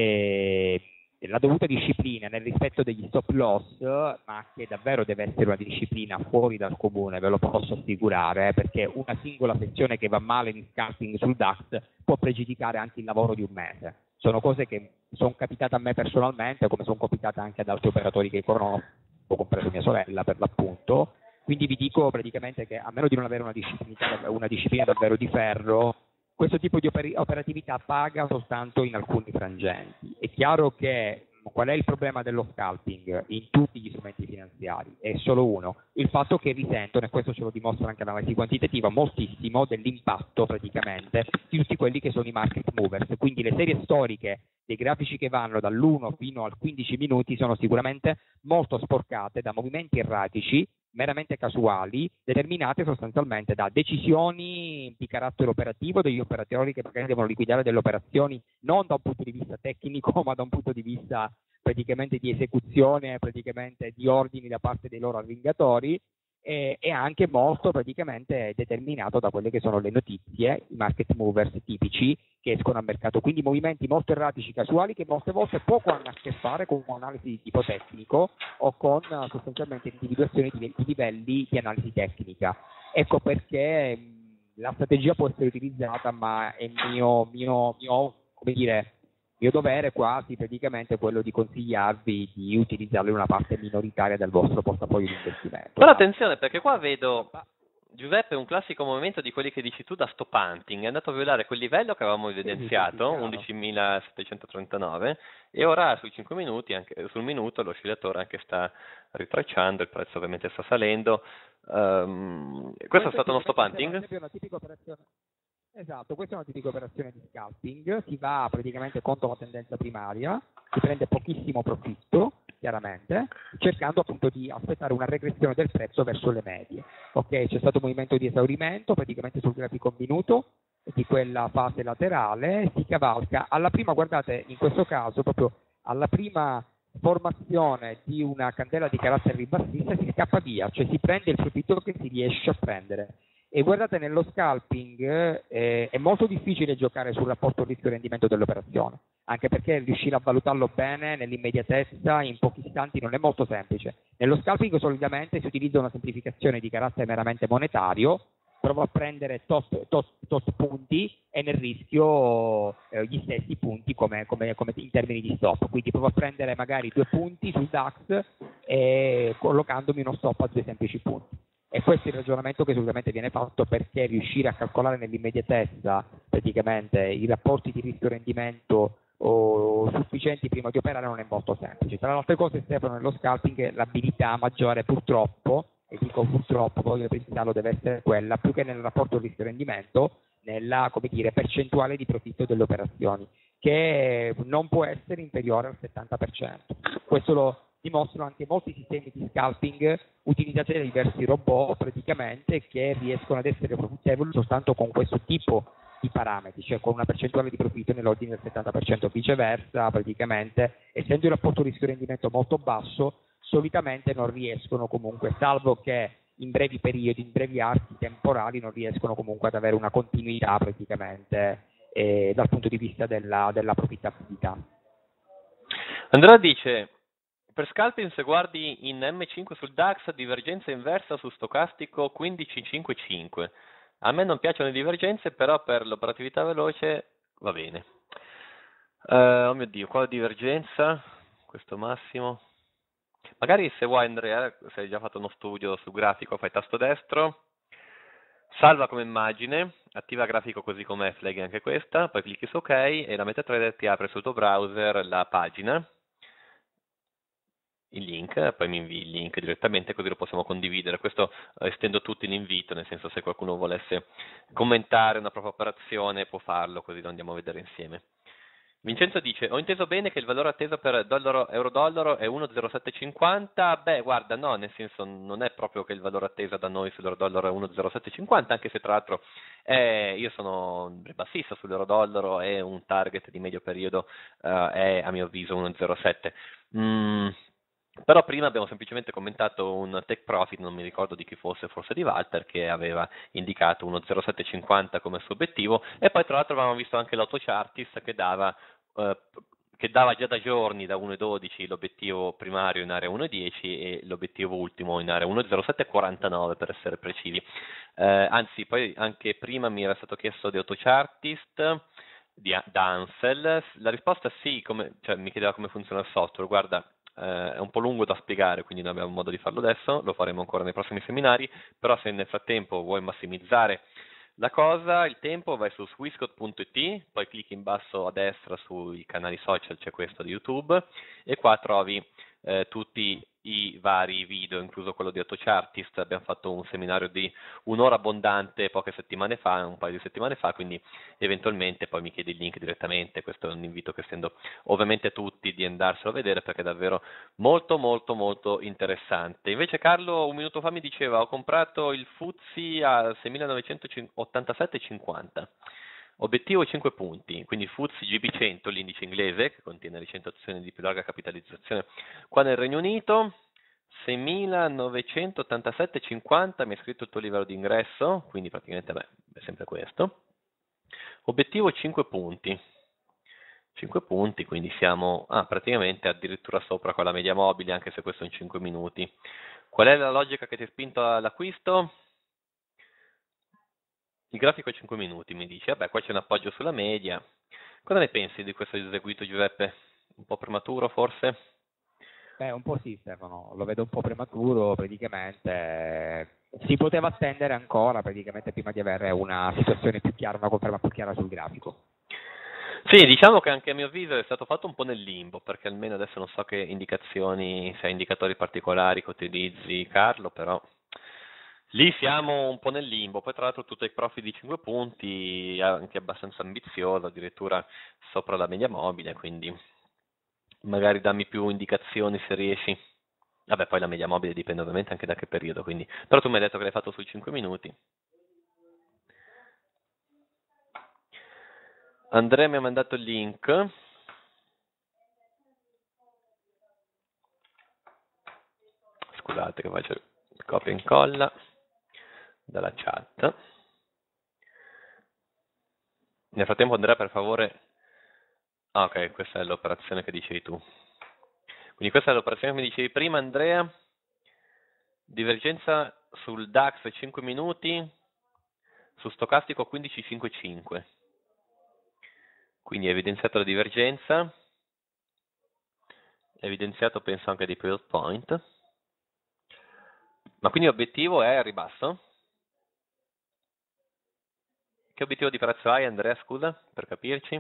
la dovuta disciplina nel rispetto degli stop loss, ma che davvero deve essere una disciplina fuori dal comune, ve lo posso assicurare, perché una singola sezione che va male in scalping sul DAX può pregiudicare anche il lavoro di un mese. Sono cose che sono capitate a me personalmente, come sono capitate anche ad altri operatori che conosco, compreso mia sorella per l'appunto. Quindi vi dico praticamente che a meno di non avere una disciplina davvero di ferro, questo tipo di operatività paga soltanto in alcuni frangenti. È chiaro che qual è il problema dello scalping in tutti gli strumenti finanziari? È solo uno, il fatto che risentono, e questo ce lo dimostra anche l'analisi quantitativa, moltissimo dell'impatto praticamente di tutti quelli che sono i market movers. Quindi le serie storiche dei grafici che vanno dall'1 fino al 15 minuti sono sicuramente molto sporcate da movimenti erratici meramente casuali, determinate sostanzialmente da decisioni di carattere operativo degli operatori che magari devono liquidare delle operazioni non da un punto di vista tecnico, ma da un punto di vista praticamente di esecuzione, praticamente di ordini da parte dei loro arringatori, e anche molto praticamente determinato da quelle che sono le notizie, i market movers tipici che escono al mercato, quindi movimenti molto erratici, casuali, che molte volte poco hanno a che fare con un'analisi di tipo tecnico o con sostanzialmente l'individuazione di livelli di analisi tecnica. Ecco perché la strategia può essere utilizzata, ma è come dire, mio dovere quasi praticamente quello di consigliarvi di utilizzarlo in una parte minoritaria del vostro portafoglio di investimento. Però attenzione, perché qua vedo, Giuseppe, un classico movimento di quelli che dici tu da stop hunting, è andato a violare quel livello che avevamo evidenziato, 11.739, e ora sui 5 minuti, anche sul minuto, l'oscillatore anche sta ritracciando, il prezzo ovviamente sta salendo. Questo è stato uno stop hunting? È una tipica operazione. Esatto, questa è una tipica operazione di scalping, si va praticamente contro la tendenza primaria, si prende pochissimo profitto, chiaramente, cercando appunto di aspettare una regressione del prezzo verso le medie. Ok, c'è stato un movimento di esaurimento praticamente sul grafico minuto di quella fase laterale, si cavalca alla prima, guardate, in questo caso proprio alla prima formazione di una candela di carattere ribassista si scappa via, cioè si prende il profitto che si riesce a prendere. E guardate, nello scalping è molto difficile giocare sul rapporto rischio-rendimento dell'operazione, anche perché riuscire a valutarlo bene nell'immediatezza in pochi istanti non è molto semplice. Nello scalping solitamente si utilizza una semplificazione di carattere meramente monetario, provo a prendere tot punti e nel rischio gli stessi punti come in termini di stop, quindi provo a prendere magari 2 punti sul DAX collocandomi uno stop a 2 semplici punti. E questo è il ragionamento che solitamente viene fatto, perché riuscire a calcolare nell'immediatezza praticamente i rapporti di rischio-rendimento sufficienti prima di operare non è molto semplice. Tra le altre cose, Stefano, nello scalping l'abilità maggiore purtroppo, e dico purtroppo, voglio precisarlo, deve essere quella, più che nel rapporto rischio-rendimento, nella, come dire, percentuale di profitto delle operazioni, che non può essere inferiore al 70%. Questo lo dimostrano anche molti sistemi di scalping utilizzati da diversi robot praticamente, che riescono ad essere profittevoli soltanto con questo tipo di parametri, cioè con una percentuale di profitto nell'ordine del 70%. Viceversa, praticamente, essendo il rapporto rischio-rendimento molto basso, solitamente non riescono comunque, salvo che in brevi periodi, in brevi archi temporali, non riescono comunque ad avere una continuità praticamente dal punto di vista della profittabilità. Andrea dice: per scalping, se guardi in M5 sul DAX, divergenza inversa su stocastico 15,55. A me non piacciono le divergenze, però per l'operatività veloce va bene. Oh mio Dio, qua la divergenza, questo massimo. Magari se vuoi, Andrea, se hai già fatto uno studio sul grafico, fai tasto destro, salva come immagine, attiva grafico così com'è, fleghi anche questa, poi clicchi su OK e la MetaTrader ti apre sul tuo browser la pagina, il link, poi mi invii il link direttamente, così lo possiamo condividere. Questo estendo tutti l'invito, nel senso, se qualcuno volesse commentare una propria operazione può farlo, così lo andiamo a vedere insieme. Vincenzo dice: ho inteso bene che il valore atteso per euro-dollaro è 1,0750? Beh, guarda, no, nel senso, non è proprio che il valore atteso da noi sull'euro-dollaro è 1,0750, anche se tra l'altro io sono bassista sull'euro-dollaro e un target di medio periodo è a mio avviso 1,07. Però prima abbiamo semplicemente commentato un take profit, non mi ricordo di chi fosse, forse di Walter, che aveva indicato 1,0750 come suo obiettivo, e poi tra l'altro avevamo visto anche l'AutoChartist che dava già da giorni, da 1,12, l'obiettivo primario in area 1,10 e l'obiettivo ultimo in area 1,0749 per essere precisi. Anzi, poi anche prima mi era stato chiesto di AutoChartist, da Ansel. La risposta è sì, cioè mi chiedeva come funziona il software. Guarda, è un po' lungo da spiegare, quindi non abbiamo modo di farlo adesso, lo faremo ancora nei prossimi seminari, però se nel frattempo vuoi massimizzare la cosa, il tempo, vai su swissquote.it, poi clicchi in basso a destra sui canali social, c'è questo di YouTube, e qua trovi tutti i vari video, incluso quello di AutoChartist. Abbiamo fatto un seminario di un'ora abbondante poche settimane fa, un paio di settimane fa, quindi eventualmente poi mi chiedi il link direttamente. Questo è un invito che estendo ovviamente a tutti di andarselo a vedere, perché è davvero molto molto molto interessante. Invece Carlo un minuto fa mi diceva: ho comprato il FTSE a 6.987,50, obiettivo 5 punti, quindi FTSE GB100, l'indice inglese che contiene le 100 azioni di più larga capitalizzazione qua nel Regno Unito, 6.987,50, mi hai scritto il tuo livello di ingresso, quindi praticamente è sempre questo. Obiettivo 5 punti. 5 punti, quindi siamo praticamente addirittura sopra con la media mobile, anche se questo in 5 minuti. Qual è la logica che ti ha spinto all'acquisto? Il grafico è 5 minuti, mi dice. Vabbè, qua c'è un appoggio sulla media. Cosa ne pensi di questo eseguito, Giuseppe? Un po' prematuro forse? Beh, un po' sì, Stefano, lo vedo un po' prematuro, praticamente si poteva attendere ancora praticamente prima di avere una situazione più chiara, una conferma più chiara sul grafico. Sì, diciamo che anche a mio avviso è stato fatto un po' nel limbo, perché almeno adesso non so che indicazioni, se hai indicatori particolari che utilizzi, Carlo, però lì siamo un po' nel limbo. Poi tra l'altro tu hai profit di 5 punti, anche abbastanza ambizioso, addirittura sopra la media mobile, quindi magari dammi più indicazioni se riesci. Vabbè, poi la media mobile dipende ovviamente anche da che periodo, quindi. Però tu mi hai detto che l'hai fatto sui 5 minuti. Andrea mi ha mandato il link. Scusate che faccio copia e incolla dalla chat. Nel frattempo Andrea, per favore. Ah, ok, questa è l'operazione che dicevi tu. Quindi questa è l'operazione che mi dicevi prima, Andrea. Divergenza sul DAX 5 minuti. su stocastico 15,55, quindi è evidenziato la divergenza, è evidenziato penso anche dei pivot point, ma quindi l'obiettivo è a ribasso? Che obiettivo di prezzo hai, Andrea, scusa, per capirci?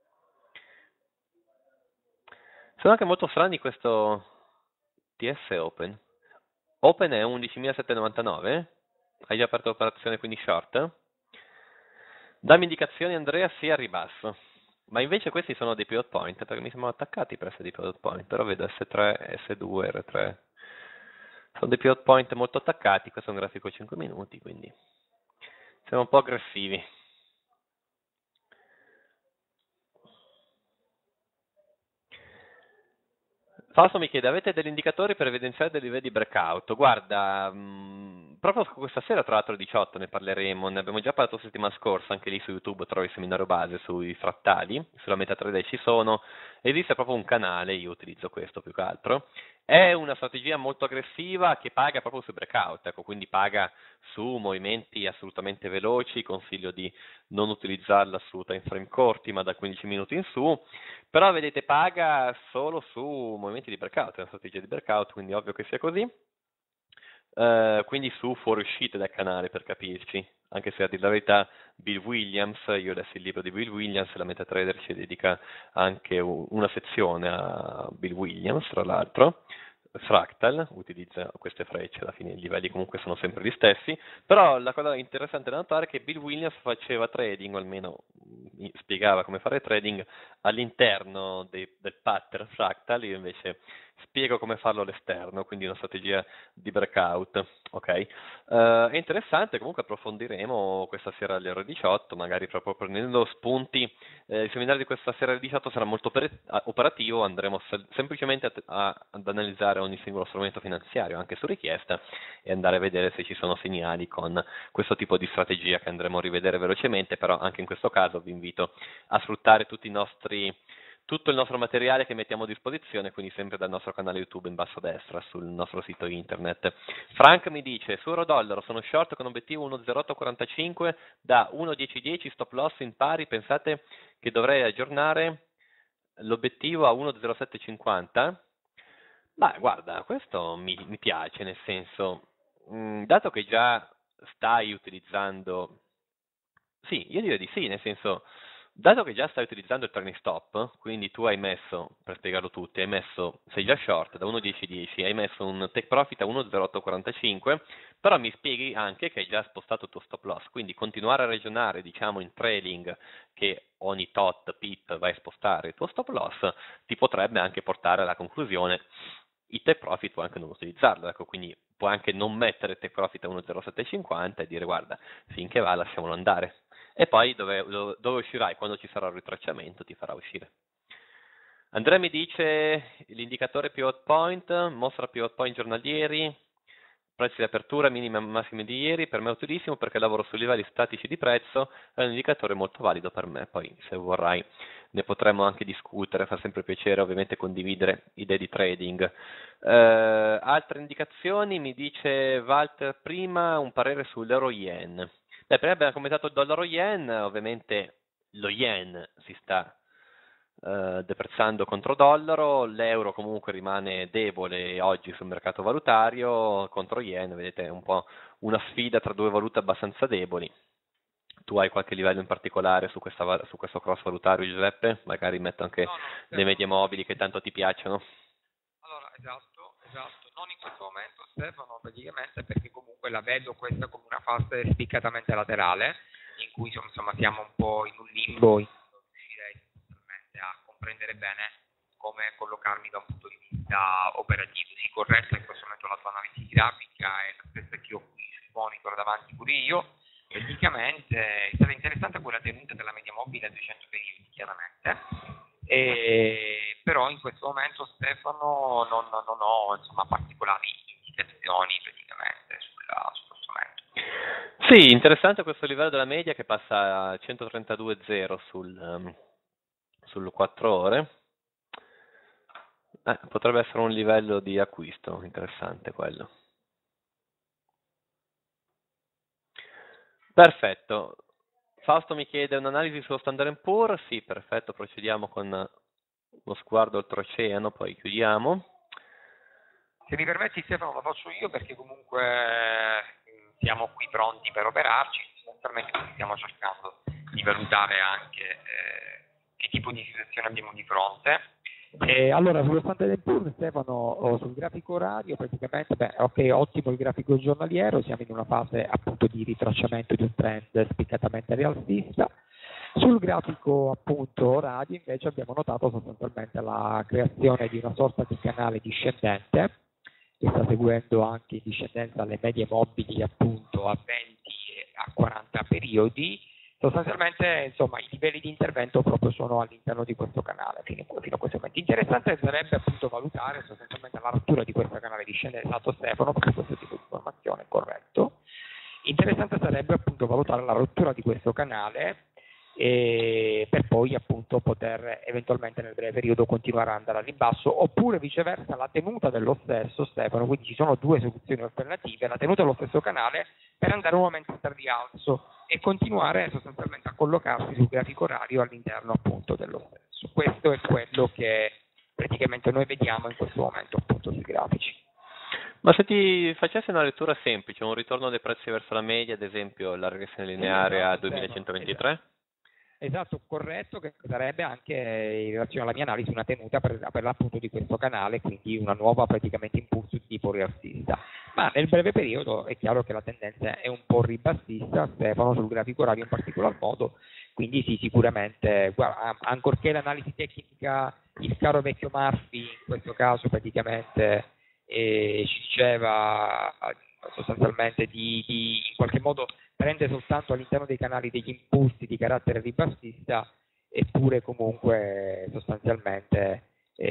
Sono anche molto strani questo TS Open. Open è 11.799, hai già aperto l'operazione quindi short? Dammi indicazioni, Andrea, sia a ribasso. Ma invece questi sono dei pivot point, perché mi sembrano attaccati per essere dei pivot point, però vedo S3, S2, R3. Sono dei pivot point molto attaccati, questo è un grafico 5 minuti, quindi siamo un po' aggressivi. Fausto mi chiede, avete degli indicatori per evidenziare dei livelli di breakout? Guarda, proprio questa sera tra l'altro 18 ne parleremo, ne abbiamo già parlato la settimana scorsa, anche lì su YouTube trovi il seminario base sui frattali, sulla MetaTrader ci sono, esiste proprio un canale, io utilizzo questo più che altro, è una strategia molto aggressiva che paga proprio sui breakout, ecco, quindi paga su movimenti assolutamente veloci, consiglio di non utilizzarla su time frame corti ma da 15 minuti in su, però vedete paga solo su movimenti di breakout, è una strategia di breakout, quindi ovvio che sia così. Quindi su fuoriuscite dal canale per capirci, anche se a dire la verità Bill Williams, io adesso il libro di Bill Williams, la MetaTrader ci dedica anche una sezione a Bill Williams, tra l'altro. Fractal utilizza queste frecce, alla fine i livelli comunque sono sempre gli stessi, però la cosa interessante da notare è che Bill Williams faceva trading, o almeno spiegava come fare trading all'interno del pattern Fractal, io invece spiego come farlo all'esterno, quindi una strategia di breakout, ok? È interessante, comunque approfondiremo questa sera alle ore 18, magari proprio prendendo spunti. Il seminario di questa sera alle 18 sarà molto operativo, andremo semplicemente ad analizzare ogni singolo strumento finanziario, anche su richiesta, e andare a vedere se ci sono segnali con questo tipo di strategia che andremo a rivedere velocemente, però anche in questo caso vi invito a sfruttare tutto il nostro materiale che mettiamo a disposizione, quindi sempre dal nostro canale YouTube in basso a destra, sul nostro sito internet. Frank mi dice, su euro-dollaro sono short con obiettivo 1,0845 da 1,1010, stop loss in pari, pensate che dovrei aggiornare l'obiettivo a 1,0750? Ma guarda, questo mi piace, nel senso, dato che già stai utilizzando, sì, io direi di sì, nel senso, dato che già stai utilizzando il trailing stop, quindi tu hai messo, per spiegarlo tutti, sei già short da 1.10.10, hai messo un take profit a 1.0845, però mi spieghi anche che hai già spostato il tuo stop loss, quindi continuare a ragionare, diciamo, in trailing che ogni tot pip vai a spostare il tuo stop loss, ti potrebbe anche portare alla conclusione il take profit puoi anche non utilizzarlo, ecco, quindi puoi anche non mettere take profit a 1.0750 e dire guarda, finché va lasciamolo andare. E poi dove uscirai? Quando ci sarà il ritracciamento ti farà uscire. Andrea mi dice l'indicatore pivot point, mostra pivot point giornalieri, prezzi di apertura, minimi e massimi di ieri, per me è utilissimo perché lavoro su livelli statici di prezzo, è un indicatore molto valido per me, poi se vorrai ne potremmo anche discutere, fa sempre piacere ovviamente condividere idee di trading. Altre indicazioni, mi dice Walter prima un parere sull'euro yen. Beh, prima abbiamo commentato il dollaro yen, ovviamente lo yen si sta deprezzando contro dollaro, l'euro comunque rimane debole oggi sul mercato valutario, contro yen vedete è un po' una sfida tra due valute abbastanza deboli. Tu hai qualche livello in particolare su questo cross valutario, Giuseppe? Magari metto anche le medie mobili che tanto ti piacciono. Allora, esatto, non in questo momento Stefano, praticamente perché comunque la vedo questa come una fase spiccatamente laterale, in cui insomma siamo un po' in un limbo, in cui non riuscirei sostanzialmente a comprendere bene come collocarmi da un punto di vista operativo. Si corretta in questo momento la tua analisi grafica e la stessa che ho qui sul monitor davanti pure io. Praticamente è stata interessante quella tenuta della media mobile a 200 periodi, chiaramente. Però in questo momento Stefano non ho insomma particolari indicazioni praticamente sullo strumento. Sì, interessante questo livello della media che passa a 132,0 sul 4 ore. Potrebbe essere un livello di acquisto interessante quello. Perfetto. Fausto mi chiede un'analisi sullo Standard & Poor's. Sì, perfetto, procediamo con uno sguardo oltreoceano, poi chiudiamo. Se mi permetti, Stefano, lo faccio io perché comunque siamo qui pronti per operarci, sostanzialmente stiamo cercando di valutare anche che tipo di situazione abbiamo di fronte. Allora, sullo Standard & Poor's, Stefano, sul grafico orario, praticamente, ok, ottimo il grafico giornaliero, siamo in una fase appunto di ritracciamento di un trend spiccatamente rialzista. Sul grafico appunto orario invece abbiamo notato sostanzialmente la creazione di una sorta di canale discendente che sta seguendo anche in discendenza alle medie mobili appunto a 20 e a 40 periodi. Sostanzialmente, insomma, i livelli di intervento proprio sono all'interno di questo canale fino a questo momento. Interessante sarebbe appunto valutare sostanzialmente la rottura di questo canale discendente, esatto Stefano, perché questo tipo di informazione è corretto. Interessante sarebbe appunto valutare la rottura di questo canale per poi appunto poter eventualmente nel breve periodo continuare ad andare a ribasso, oppure viceversa la tenuta dello stesso, Stefano, quindi ci sono due soluzioni alternative, la tenuta dello stesso canale per andare nuovamente al rialzo e continuare sostanzialmente a collocarsi sul grafico orario all'interno appunto dello stesso. Questo è quello che praticamente noi vediamo in questo momento appunto sui grafici. Ma se ti facessi una lettura semplice, un ritorno dei prezzi verso la media, ad esempio la regressione lineare a 2123? Esatto, corretto, che sarebbe anche in relazione alla mia analisi una tenuta per l'appunto di questo canale, quindi una nuova praticamente impulso di tipo rialzista. Ma nel breve periodo è chiaro che la tendenza è un po' ribassista, Stefano, sul grafico orario in particolar modo, quindi sì, sicuramente, guarda, ancorché l'analisi tecnica, il caro vecchio Murphy in questo caso praticamente ci diceva sostanzialmente in qualche modo prende soltanto all'interno dei canali degli impulsi di carattere ribassista, eppure comunque sostanzialmente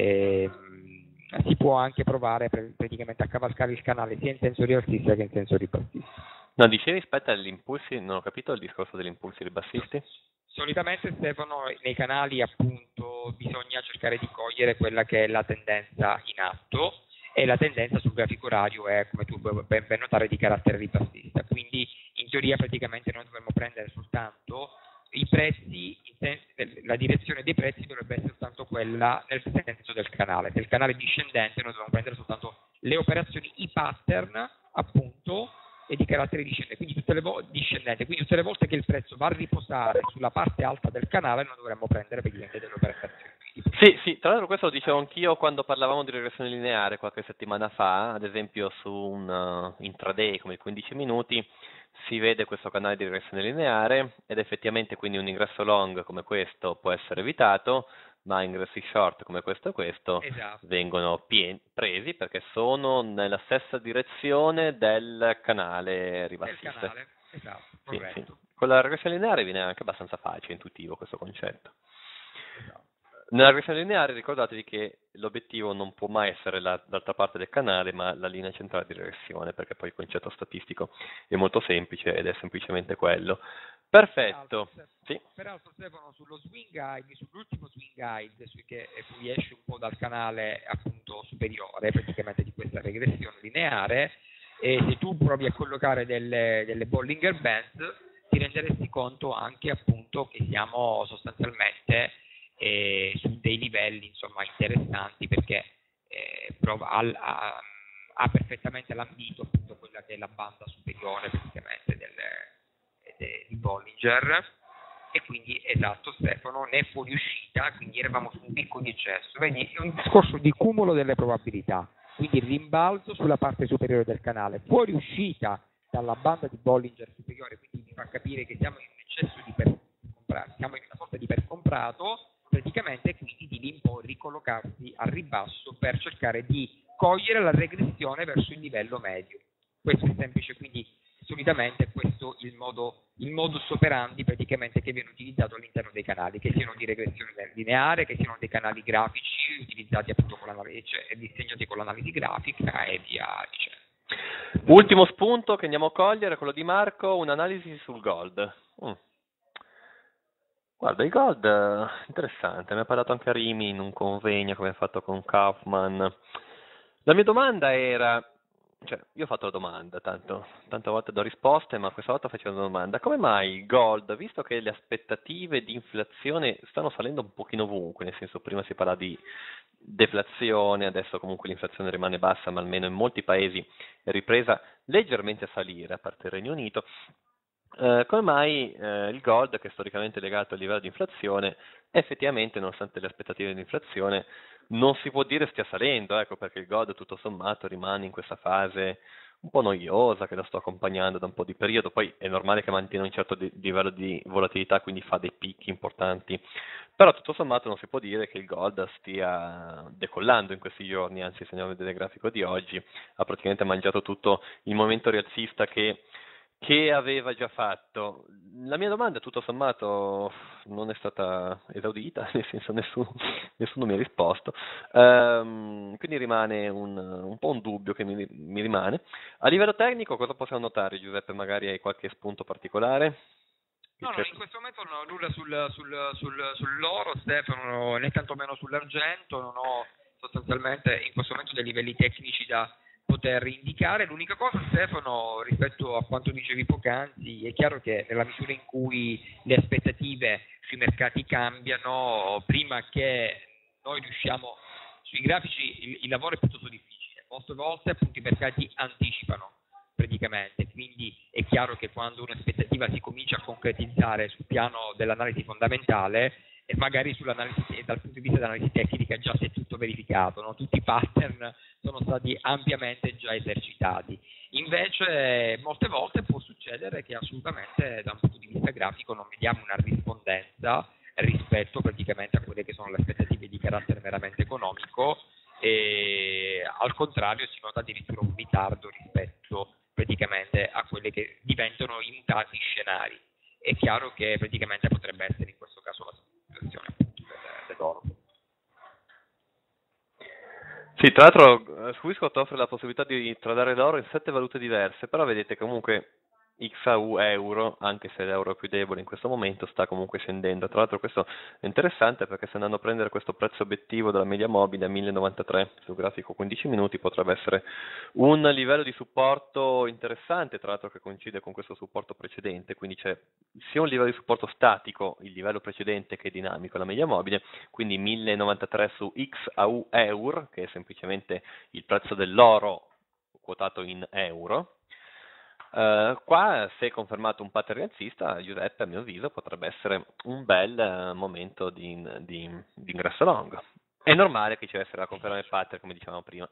si può anche provare praticamente a cavalcare il canale sia in senso rialzista che in senso ribassista. No, dicevi rispetto agli impulsi, non ho capito il discorso degli impulsi ribassisti? Solitamente, Stefano, nei canali appunto bisogna cercare di cogliere quella che è la tendenza in atto, e la tendenza sul grafico orario è, come tu ben notare, di carattere ribassista, quindi in teoria praticamente noi dovremmo prendere soltanto i prezzi, la direzione dei prezzi dovrebbe essere soltanto quella nel senso del canale. Se il canale è discendente noi dobbiamo prendere soltanto le operazioni, i pattern appunto e di carattere discendente, quindi tutte le volte che il prezzo va a riposare sulla parte alta del canale noi dovremmo prendere praticamente delle operazioni. Sì, tra l'altro questo lo dicevo anch'io quando parlavamo di regressione lineare qualche settimana fa, ad esempio su un intraday come il 15 minuti, si vede questo canale di regressione lineare ed effettivamente quindi un ingresso long come questo può essere evitato, ma ingressi short come questo e questo esatto, vengono presi perché sono nella stessa direzione del canale ribassista. Esatto, sì. Con la regressione lineare viene anche abbastanza facile, intuitivo questo concetto. Esatto. Nella regressione lineare ricordatevi che l'obiettivo non può mai essere l'altra parte del canale, ma la linea centrale di regressione, perché poi il concetto statistico è molto semplice ed è semplicemente quello. Perfetto. Peraltro, Stefano, sullo swing guide, sull'ultimo swing guide, che poi esce un po' dal canale appunto superiore praticamente di questa regressione lineare, e se tu provi a collocare delle Bollinger Bands ti renderesti conto anche appunto che siamo sostanzialmente su dei livelli insomma interessanti, perché ha perfettamente lambito appunto quella che è la banda superiore praticamente di Bollinger, e quindi esatto Stefano, ne è fuoriuscita, quindi eravamo su un picco di eccesso, vedi, è un discorso di cumulo delle probabilità, quindi rimbalzo sulla parte superiore del canale, fuoriuscita dalla banda di Bollinger superiore, quindi mi fa capire che siamo in un eccesso di ipercomprato, siamo in una sorta di ipercomprato praticamente, quindi di lì in poi ricollocarsi al ribasso per cercare di cogliere la regressione verso il livello medio. Questo è semplice, quindi solitamente questo è il modus operandi praticamente che viene utilizzato all'interno dei canali, che siano di regressione lineare, che siano dei canali grafici utilizzati appunto con l'analisi, cioè disegnati con l'analisi grafica e via dicendo. Ultimo spunto che andiamo a cogliere, quello di Marco, un'analisi sul gold. Guarda, il gold interessante, ne ha parlato anche a Rimi in un convegno come ha fatto con Kaufman. La mia domanda era, cioè, io ho fatto la domanda, tante volte do risposte, ma questa volta faccio una domanda. Come mai il gold, visto che le aspettative di inflazione stanno salendo un pochino ovunque, nel senso prima si parla di deflazione, adesso comunque l'inflazione rimane bassa, ma almeno in molti paesi è ripresa leggermente a salire, a parte il Regno Unito, come mai il gold, che è storicamente legato al livello di inflazione, effettivamente, nonostante le aspettative di inflazione, non si può dire stia salendo, ecco, perché il gold tutto sommato rimane in questa fase un po' noiosa che lo sto accompagnando da un po' di periodo, poi è normale che mantiene un certo livello di volatilità, quindi fa dei picchi importanti, però tutto sommato non si può dire che il gold stia decollando in questi giorni, anzi se andiamo a vedere il grafico di oggi ha praticamente mangiato tutto il momento rialzista che aveva già fatto. La mia domanda, tutto sommato, non è stata esaudita, nel senso nessuno mi ha risposto. Quindi rimane un po' un dubbio che mi rimane. A livello tecnico, cosa possiamo notare, Giuseppe? Magari hai qualche spunto particolare? No, in questo momento non ho nulla sull'oro, Stefano, né tantomeno sull'argento, non ho sostanzialmente in questo momento dei livelli tecnici da poter indicare. L'unica cosa, Stefano, rispetto a quanto dicevi poc'anzi, è chiaro che nella misura in cui le aspettative sui mercati cambiano, prima che noi riusciamo, sui grafici il lavoro è piuttosto difficile, molte volte appunto i mercati anticipano praticamente, quindi è chiaro che quando un'aspettativa si comincia a concretizzare sul piano dell'analisi fondamentale e magari sull'analisi, dal punto di vista dell'analisi tecnica già si è tutto verificato, no? Tutti i pattern sono stati ampiamente già esercitati. Invece molte volte può succedere che assolutamente da un punto di vista grafico non vediamo una rispondenza rispetto praticamente a quelle che sono le aspettative di carattere meramente economico, e al contrario si nota addirittura un ritardo rispetto praticamente a quelle che diventano i mutati scenari. È chiaro che praticamente potrebbe essere in questo caso la situazione dell'oro. Sì, tra l'altro Swissquote offre la possibilità di tradare l'oro in 7 valute diverse, però vedete comunque XAU euro, anche se l'euro è più debole in questo momento, sta comunque scendendo. Tra l'altro questo è interessante perché se andando a prendere questo prezzo obiettivo della media mobile a 1093 sul grafico 15 minuti potrebbe essere un livello di supporto interessante, tra l'altro che coincide con questo supporto precedente, quindi c'è sia un livello di supporto statico, il livello precedente, che dinamico, la media mobile, quindi 1093 su XAU euro, che è semplicemente il prezzo dell'oro quotato in euro. Qua, se confermato un pattern rialzista, Giuseppe, a mio avviso, potrebbe essere un bel momento di ingresso long. È normale che ci deve essere la conferma del pattern, come dicevamo prima.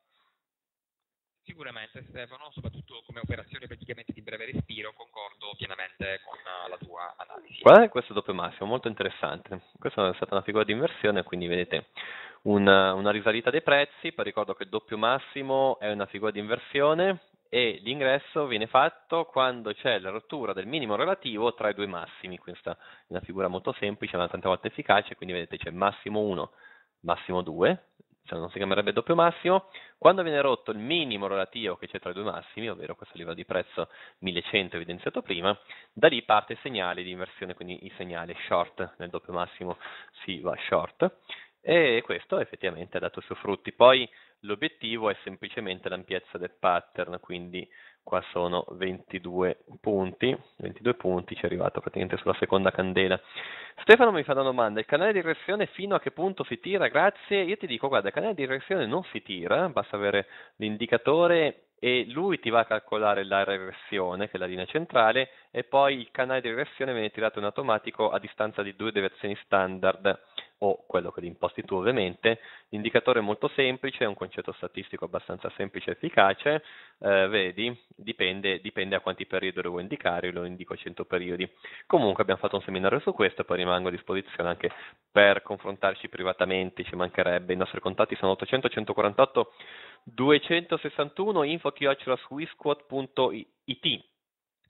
Sicuramente, Stefano, soprattutto come operazione praticamente di breve respiro, concordo pienamente con la tua analisi. Guardate questo doppio massimo, molto interessante. Questa è stata una figura di inversione, quindi vedete una risalita dei prezzi. Poi ricordo che il doppio massimo è una figura di inversione e l'ingresso viene fatto quando c'è la rottura del minimo relativo tra i due massimi. Questa è una figura molto semplice, ma tante volte efficace, quindi vedete c'è massimo 1, massimo 2, cioè non si chiamerebbe doppio massimo. Quando viene rotto il minimo relativo che c'è tra i due massimi, ovvero questo livello di prezzo 1100 evidenziato prima, da lì parte il segnale di inversione, quindi il segnale short, nel doppio massimo si va short, e questo effettivamente ha dato i suoi frutti. Poi l'obiettivo è semplicemente l'ampiezza del pattern, quindi qua sono 22 punti ci è arrivato praticamente sulla seconda candela. Stefano mi fa una domanda: il canale di regressione fino a che punto si tira? Grazie. Io ti dico, guarda, il canale di regressione non si tira, basta avere l'indicatore e lui ti va a calcolare la regressione, che è la linea centrale, e poi il canale di regressione viene tirato in automatico a distanza di 2 deviazioni standard, o quello che li imposti tu ovviamente. L'indicatore è molto semplice, è un concetto statistico abbastanza semplice e efficace, vedi, dipende a quanti periodi lo vuoi indicare, io lo indico a 100 periodi. Comunque abbiamo fatto un seminario su questo, poi rimango a disposizione anche per confrontarci privatamente, ci mancherebbe. I nostri contatti sono 800 148 261 info@swissquote.it.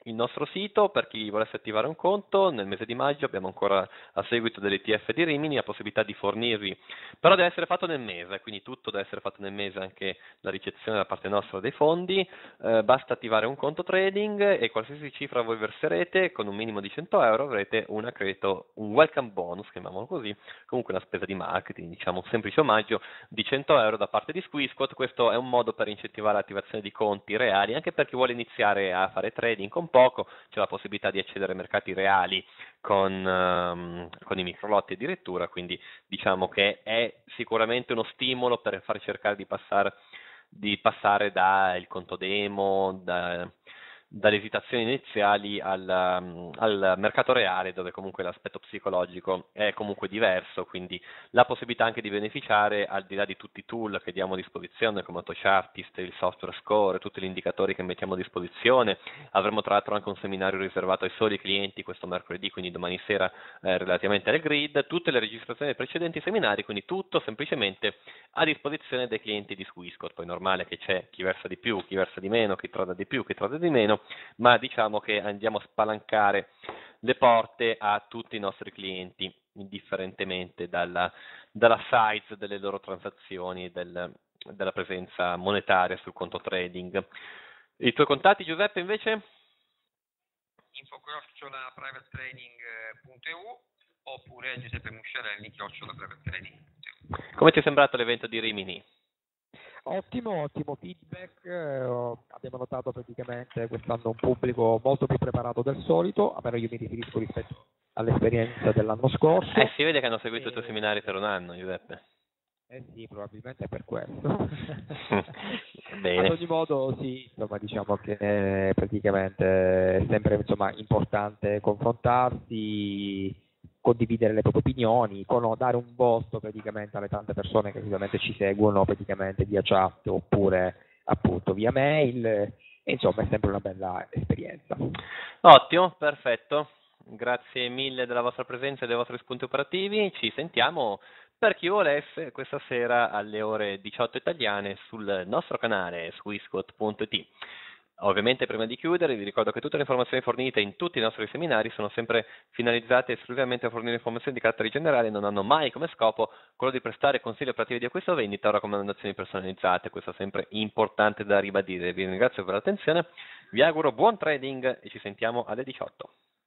il nostro sito per chi volesse attivare un conto. Nel mese di maggio abbiamo ancora, a seguito dell'ETF di Rimini, la possibilità di fornirvi, però deve essere fatto nel mese, quindi tutto deve essere fatto nel mese, anche la ricezione da parte nostra dei fondi. Basta attivare un conto trading e qualsiasi cifra voi verserete, con un minimo di 100 euro avrete un accredito, un welcome bonus, chiamiamolo così, comunque una spesa di marketing, diciamo un semplice omaggio di 100 euro da parte di Squisquot. Questo è un modo per incentivare l'attivazione di conti reali, anche per chi vuole iniziare a fare trading con poco. C'è la possibilità di accedere ai mercati reali con i microlotti addirittura, quindi diciamo che è sicuramente uno stimolo per far cercare di passare dal conto demo, dalle esitazioni iniziali al mercato reale, dove comunque l'aspetto psicologico è comunque diverso, quindi la possibilità anche di beneficiare, al di là di tutti i tool che diamo a disposizione come AutoChartist, il software score, tutti gli indicatori che mettiamo a disposizione. Avremo tra l'altro anche un seminario riservato ai soli clienti questo mercoledì, quindi domani sera, relativamente al grid, tutte le registrazioni dei precedenti seminari, quindi tutto semplicemente a disposizione dei clienti di Squisquot. Poi è normale che c'è chi versa di più, chi versa di meno, chi trada di più, chi trada di meno, ma diciamo che andiamo a spalancare le porte a tutti i nostri clienti, indifferentemente dalla size delle loro transazioni e della presenza monetaria sul conto trading. I tuoi contatti, Giuseppe, invece? info@privatetrading.eu oppure Giuseppe Musciarelli @privatetrading.eu. Come ti è sembrato l'evento di Rimini? Ottimo feedback, abbiamo notato praticamente quest'anno un pubblico molto più preparato del solito, almeno io mi riferisco rispetto all'esperienza dell'anno scorso. Si vede che hanno seguito i tuoi seminari per un anno, Giuseppe. Sì, probabilmente è per questo. Bene. Ad ogni modo, sì, insomma, diciamo che praticamente è sempre importante confrontarsi, condividere le proprie opinioni, dare un voto praticamente alle tante persone che ovviamente ci seguono praticamente via chat oppure appunto via mail, e insomma è sempre una bella esperienza. Ottimo, perfetto. Grazie mille della vostra presenza e dei vostri spunti operativi. Ci sentiamo, per chi volesse, questa sera alle ore 18 italiane sul nostro canale squisquot.it. Ovviamente, prima di chiudere, vi ricordo che tutte le informazioni fornite in tutti i nostri seminari sono sempre finalizzate esclusivamente a fornire informazioni di carattere generale e non hanno mai come scopo quello di prestare consigli operativi di acquisto o vendita o raccomandazioni personalizzate. Questo è sempre importante da ribadire. Vi ringrazio per l'attenzione, vi auguro buon trading e ci sentiamo alle 18.